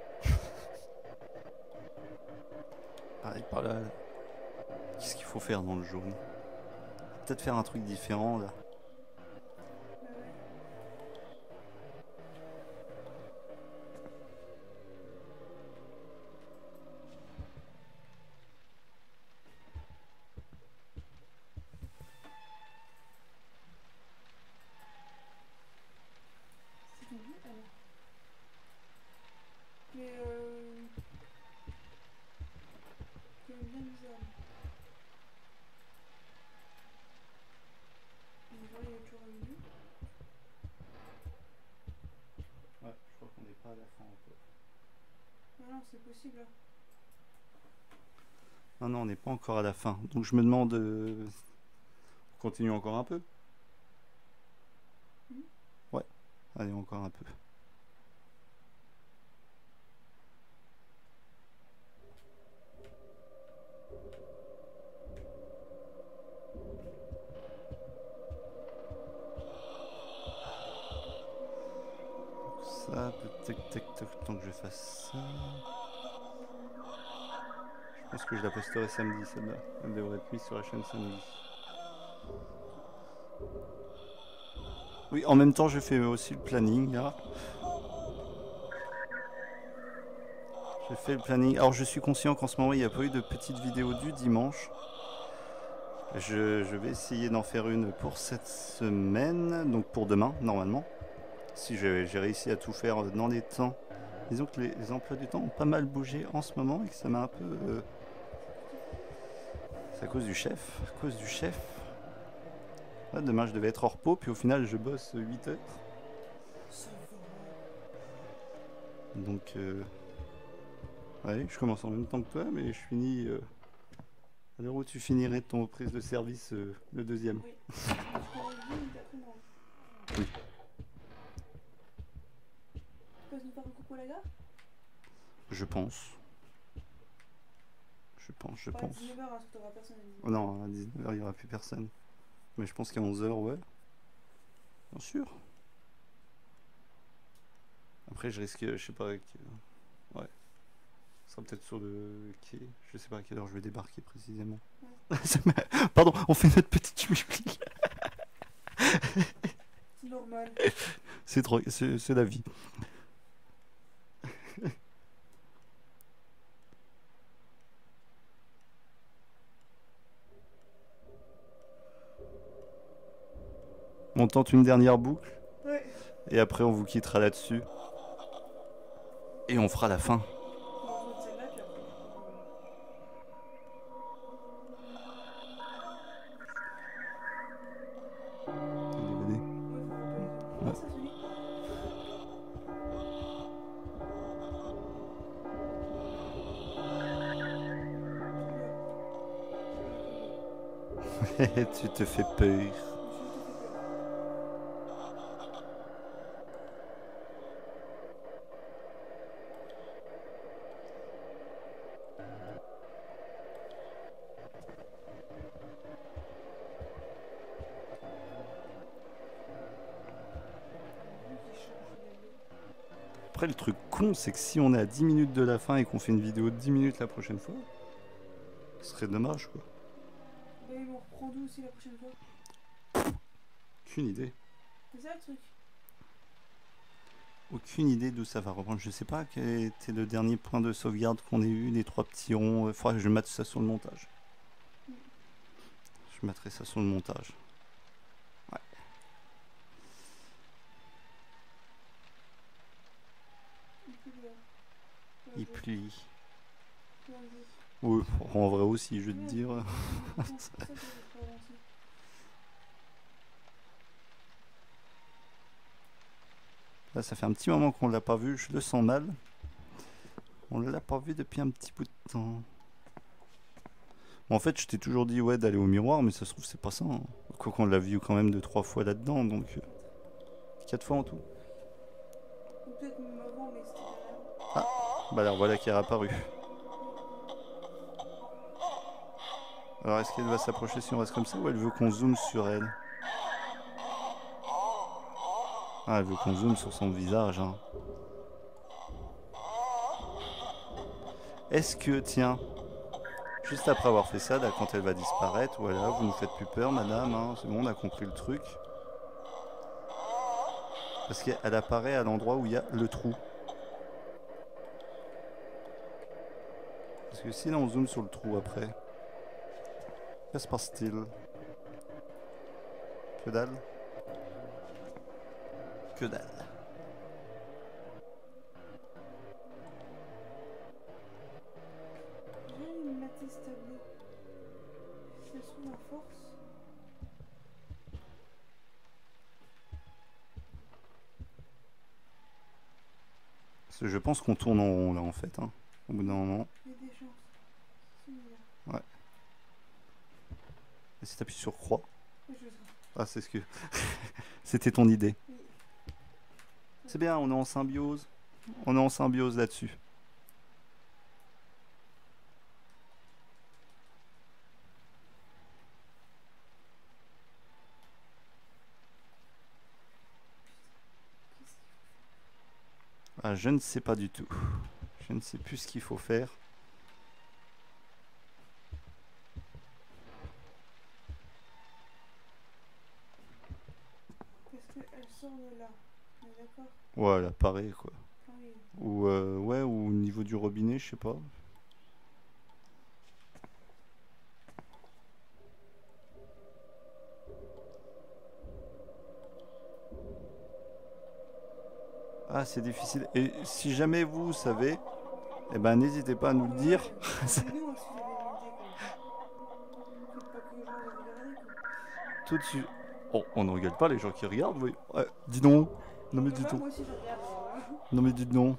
Pareil par là. là. Qu'est-ce qu'il faut faire dans le jaune? Peut-être faire un truc différent là. Bah ouais. C'est ton but, alors. Mais euh... c'est bien bizarre. On voit, il y a toujours une vue. Ouais, je crois qu'on n'est pas à la fin encore. Ah non, c'est possible. Hein. Non, non, on n'est pas encore à la fin. Donc je me demande... euh, On continue encore un peu? Mhm. Ouais, allez, encore un peu. Ça, tac, tac, tac, tant que je fasse ça... Je pense que je la posterai samedi, celle-là. Elle devrait être mise sur la chaîne samedi. Oui, en même temps, je fais aussi le planning, là. Je fais le planning. Alors, je suis conscient qu'en ce moment, il n'y a pas eu de petite vidéo du dimanche. Je, je vais essayer d'en faire une pour cette semaine, donc pour demain, normalement. Si j'ai j'ai réussi à tout faire dans les temps. Disons que les, les emplois du temps ont pas mal bougé en ce moment et que ça m'a un peu... euh, C'est à cause du chef. À cause du chef. Là, demain, je devais être hors repos, puis au final, je bosse huit heures. Ça va. Donc, euh... ouais, je commence en même temps que toi, mais je finis euh, à l'heure où tu finirais ton prise de service, euh, le deuxième. Oui. Parce qu'on a vu, il a pris moi. Oui. Tu passes nous faire un coucou à la gare? Je pense. Je pense, je Pas à pense. dix-neuf heures, hein, parce que t'auras personne à dix-neuf Oh non, à dix-neuf heures, il n'y aura plus personne. Mais je pense qu'à onze heures, ouais. Bien sûr. Après, je risque, je sais pas, avec, euh, ouais. Ce sera peut-être sur le quai. Je sais pas à quelle heure je vais débarquer précisément. Pardon, on fait notre petite musique. C'est normal. C'est trop, c'est c'est la vie. On tente une dernière boucle Ouais. et après on vous quittera là-dessus. Et on fera la fin. On vote celle-là, puis après, du coup, euh, D V D. ouais, faut regarder les autres. Comment ça, celui? Tu te fais peur. Monsieur, te fait peur. Lui qui change finalement. Après, le truc con, c'est que si on est à dix minutes de la fin et qu'on fait une vidéo de dix minutes la prochaine fois, ce serait dommage, quoi. Bah, ils vont reprendre d'où aussi la prochaine fois? Aucune idée. C'est ça le truc. Aucune idée d'où ça va reprendre. Je sais pas quel était le dernier point de sauvegarde qu'on ait eu, les trois petits ronds. Il faudra que je mette ça sur le montage. Je mettrai ça sur le montage. Ouais. Il pleut là. Il pluie. Plein de- Oui, en vrai aussi, je veux te Ouais. dire. C'est pour ça que j'ai pas avancé. Là, ça fait un petit moment qu'on l'a pas vu, je le sens mal. On l'a pas vu depuis un petit bout de temps. Bon, en fait, je t'ai toujours dit ouais d'aller au miroir, mais ça se trouve c'est pas ça. Hein. Quoi qu'on l'a vu quand même deux trois fois là-dedans, donc euh, quatre fois en tout. Ou peut-être même avant, mais c'était derrière. Bah alors voilà qui est apparu. Alors est-ce qu'elle va s'approcher si on reste comme ça ou elle veut qu'on zoome sur elle? Ah, elle veut qu'on zoome sur son visage. Hein. Est-ce que, tiens, juste après avoir fait ça, là, quand elle va disparaître, voilà, vous nous faites plus peur, madame, hein, c'est bon, on a compris le truc. Parce qu'elle apparaît à l'endroit où il y a le trou. Parce que si là on zoome sur le trou après, que se passe-t-il? Que dalle? Que dalle. J'ai une mater ce tableau. Ça se trouve à force. Parce que je pense qu'on tourne en rond là en fait, hein, au bout d'un moment. Il y a des chances. C'est celui-là. Et si t'appuies sur croix, Ouais, je le sens. ah c'est ce que... C'était ton idée. Oui. C'est bien, on est en symbiose. On est en symbiose là-dessus. Ah, je ne sais pas du tout. Je ne sais plus ce qu'il faut faire. Parce qu'elle sort de là. On est d'accord? Ouais, elle apparaît quoi. Ah oui. Ou euh, ouais, ou au niveau du robinet, je sais pas. Ah, c'est difficile. Et si jamais vous savez, eh ben n'hésitez pas à nous le dire. Ouais, nous, hein, si vous avez une idée, quoi. Faites pas que les gens regardent, quoi. Tout de suite. Oh, on ne regarde pas les gens qui regardent, oui. Ouais, dis donc. Non mais Ouais, dis donc. moi aussi, je regarde. euh, Non mais dis donc.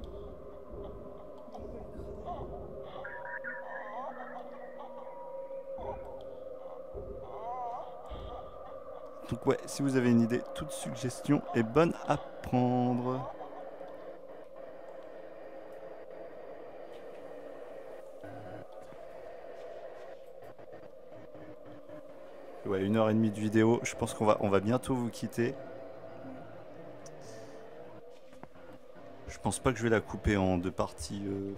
on voit le crâne. Donc ouais, si vous avez une idée, toute suggestion est bonne à prendre. Ouais, une heure et demie de vidéo. Je pense qu'on va, on va bientôt vous quitter. Je pense pas que je vais la couper en deux parties. euh.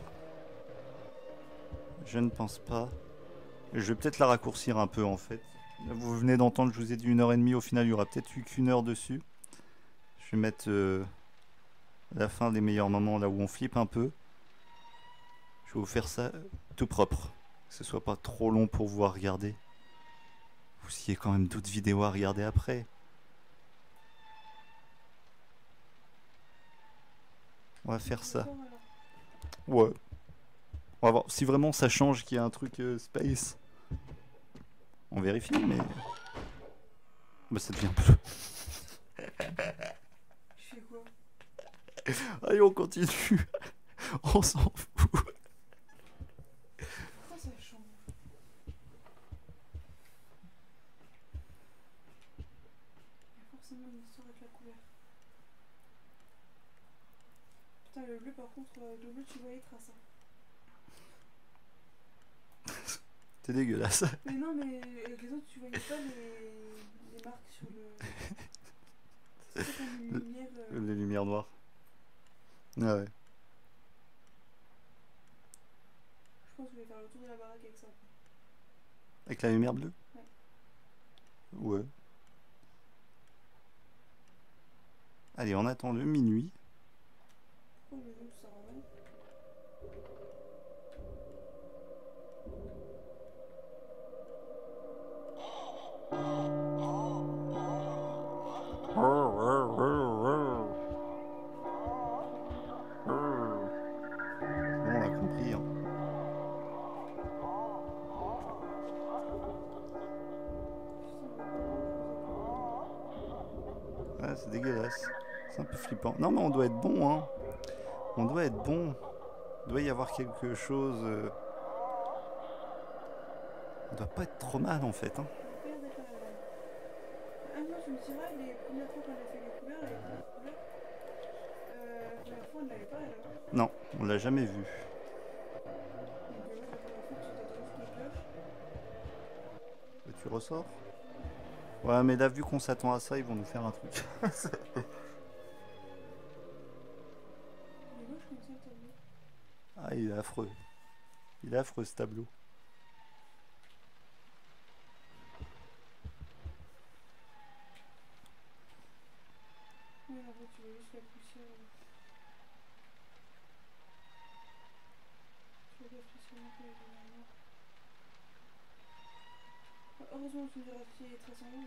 Je ne pense pas. Je vais peut-être la raccourcir un peu en fait. Vous venez d'entendre, je vous ai dit une heure et demie. Au final, il y aura peut-être eu qu'une heure dessus. Je vais mettre euh, la fin des meilleurs moments là où on flippe un peu. Je vais vous faire ça tout propre. Que ce soit pas trop long pour vous à regarder. Vous y avez quand même d'autres vidéos à regarder après. On va faire ça. D'accord, alors. Ouais. On va voir. Si vraiment ça change qu'il y a un truc euh, space. On vérifie, mais. Bah, ça devient bleu. Je fais quoi? Allez, on continue. On s'en fout. Pourquoi ça change? Il y a forcément une histoire avec la couleur. Putain, le bleu, par contre, euh, le bleu, tu vois les traces. Hein. C'est dégueulasse. Mais non, mais avec les autres, tu voyais pas les, les marques sur le. C'est comme une lumière. Euh... Les lumières noires. Ah ouais. Je pense que je vais faire le tour de la baraque avec ça. Avec la lumière bleue? Ouais. Ouais. Allez, on attend le minuit. Pourquoi le jaune ça rend mal? Bon, on a compris. Hein. Ah, c'est dégueulasse. C'est un peu flippant. Non, mais on doit être bon, hein. On doit être bon. Il doit y avoir quelque chose. Euh... On doit pas être trop mal en fait. Hein. Ah, moi je me dirais, les premières fois qu'on a fait les couleurs, les premières couleurs, euh, la première fois on n'avait pas là. Non, on l'a jamais vu. Donc euh, ouais, la première fois tu t'as trouvé ce cloche. Et tu ressors? Ouais, mais là, vu qu'on s'attend à ça, ils vont nous faire un truc. Il est moche comme ça le tableau. Ah, il est affreux. Il est affreux ce tableau. Ouais, en fait tu vois juste la poussière. là. Tu vois la poussière un peu avec la noire. Heureusement que tu me diras qu'il y a des traces en haut.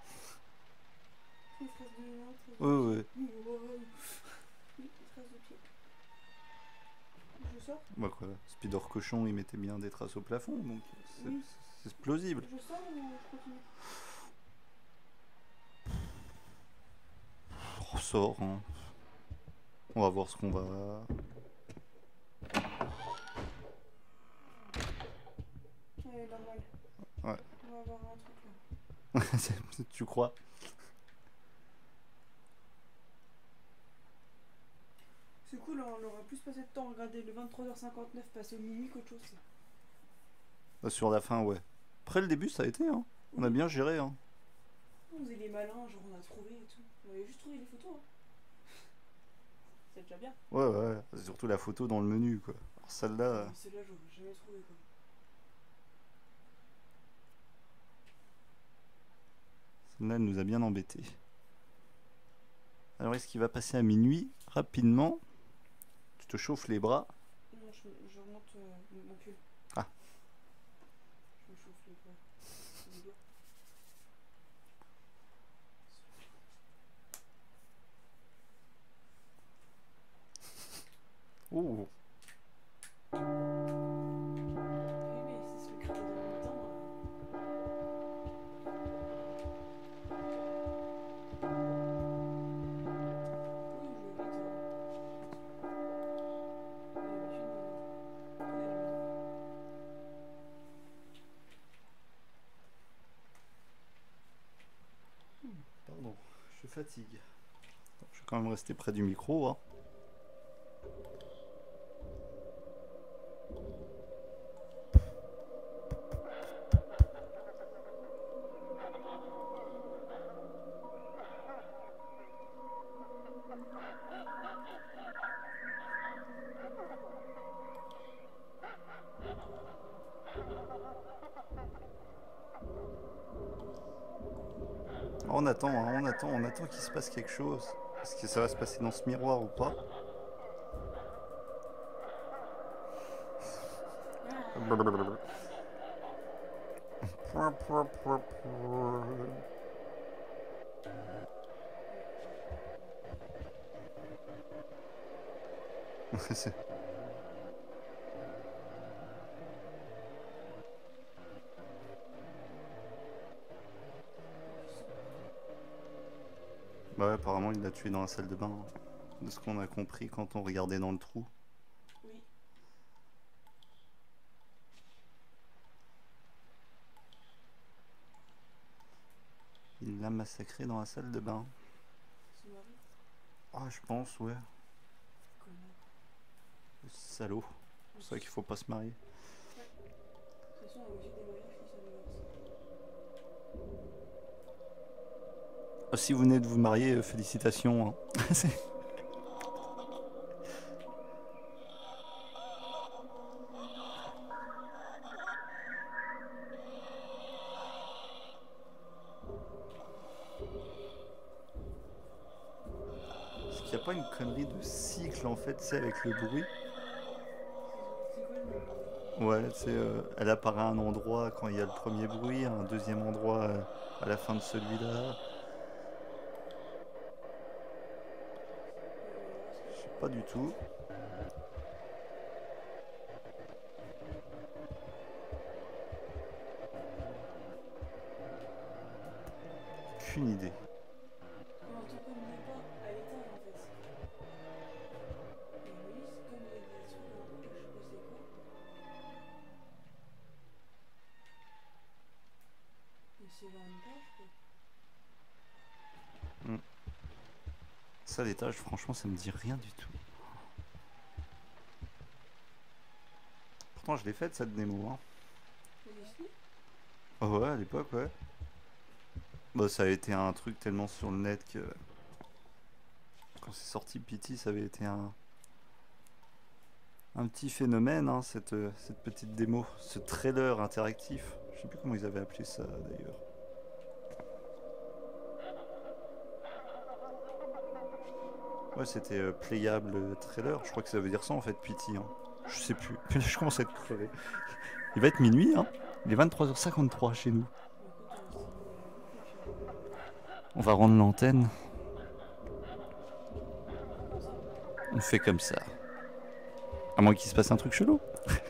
Des traces de main, traces de Ouais, ouais. pied. Wow. Oui, des traces de pied. Je sors? Bah quoi, Spider Cochon, il mettait bien des traces au plafond, donc c'est Oui. c'est plausible. Je sors ou je continue? On ressort, hein. On va voir ce qu'on va... Ouais, normal. Ouais. On va avoir un truc là. Tu crois? C'est cool, hein, on aura plus passé de temps à regarder le vingt-trois heures cinquante-neuf passer au minuit qu'autre chose. ça. Bah, sur la fin, ouais. Après le début, ça a été, hein. On a bien géré, hein. On faisait les malins, genre on a trouvé et tout. On avait juste trouvé les photos. Hein. C'est déjà bien. Ouais, ouais. C'est surtout la photo dans le menu, quoi. Alors celle-là... euh, Mais celle-là, j'aurais jamais trouvé quoi. Celle-là, elle nous a bien embêtés. Alors, est-ce qu'il va passer à minuit? Rapidement. Tu te chauffes les bras. Non, je, je remonte euh, mon mon pull. Ah. Je me chauffe les bras. Les doigts. Oh. Oui, mais c'est ce que dans le même temps. Oui, je vais vite. hein. D'habitude, euh, on est à la maison. Pardon, je fatigue. Je vais quand même rester près du micro, hein. On attend, hein, on attend, on attend qu'il se passe quelque chose. Est-ce que ça va se passer dans ce miroir ou pas? C'est- Bah ouais, apparemment il l'a tué dans la salle de bain, hein, de ce qu'on a compris quand on regardait dans le trou. Oui. Il l'a massacré dans la salle de bain. Son mari. Ah, je pense, ouais. Connard. Le salaud. C'est vrai qu'il faut pas se marier. De toute façon, la musique des mariages, c'est ça divorce. Ah, si vous venez de vous marier, euh, félicitations, hein. C'est- Est-ce qu'il n'y a pas une connerie de cycle en fait, c'est avec le bruit? C'est quoi le nom? Ouais, c'est euh, elle apparaît à un endroit quand il y a le premier bruit, un deuxième endroit euh, à la fin de celui-là. Je sais pas du tout. Aucune idée. Non, un truc comme il n'est pas à l'étage en fait. Et oui, c'est comme il y a des trucs en haut, je sais pas c'est quoi. Mais c'est vers une page quoi. Ça, l'étage, franchement, ça me dit rien du tout. Pourtant, je l'ai faite cette démo, hein. C'est Disney? Oh ouais, à l'époque, ouais. Bah, ça a été un truc tellement sur le net que quand c'est sorti Pity, ça avait été un un petit phénomène, hein, cette, euh, cette petite démo, ce trailer interactif. Je sais plus comment ils avaient appelé ça d'ailleurs. Ouais, c'était euh, playable euh, trailer. Je crois que ça veut dire ça en fait, Pity. Hein. Je sais plus. Mais là, je commence à être crevé. Il va être minuit, hein. Il est vingt-trois heures cinquante-trois chez nous. Bah, écoute, on va streamer la boucle et puis On va rendre l'antenne. On fait comme ça. À moins qu'il se passe un truc chelou.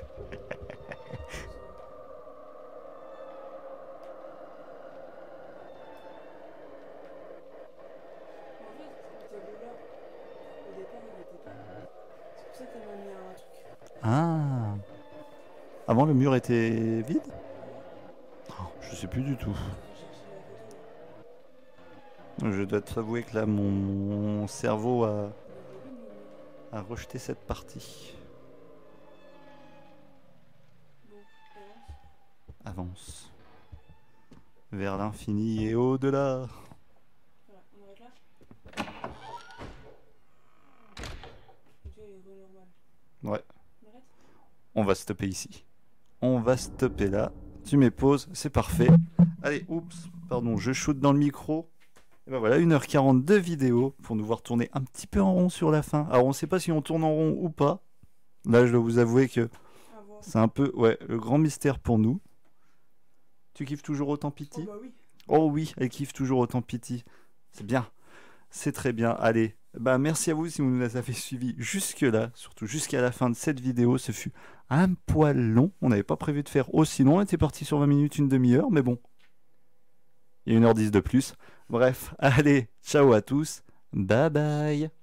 en fait, le tableau là, au départ il était pas. C'est pour ça qu'elle m'a mis un truc. Ah. Avant, le mur était vide? Oh, je sais plus du tout. J'ai cherché la photo. Je dois t'avouer que là, mon, mon cerveau a, Le volume, il est. a rejeté cette partie. Bon, avance. Avance. Vers l'infini et au-delà. Voilà, on arrête là. Ok, il est normal. Ouais, On arrête? on va stopper ici. On va stopper là. Tu mets pause, c'est parfait. Allez, oups, pardon, je shoot dans le micro. Et ben voilà, une heure quarante de vidéo pour nous voir tourner un petit peu en rond sur la fin. Alors on sait pas si on tourne en rond ou pas. Là, je dois vous avouer que À voir. c'est un peu, ouais, le grand mystère pour nous. Tu kiffes toujours autant Oh Pity? bah oui. Oh oui, elle kiffe toujours autant Pity. C'est bien. C'est très bien. Allez, bah merci à vous si vous nous avez suivis jusque-là, surtout jusqu'à la fin de cette vidéo. Ce fut un poil long. On n'avait pas prévu de faire aussi long. On était parti sur vingt minutes, une demi-heure, mais bon. Il y a une heure dix de plus. Bref, allez, ciao à tous. Bye bye.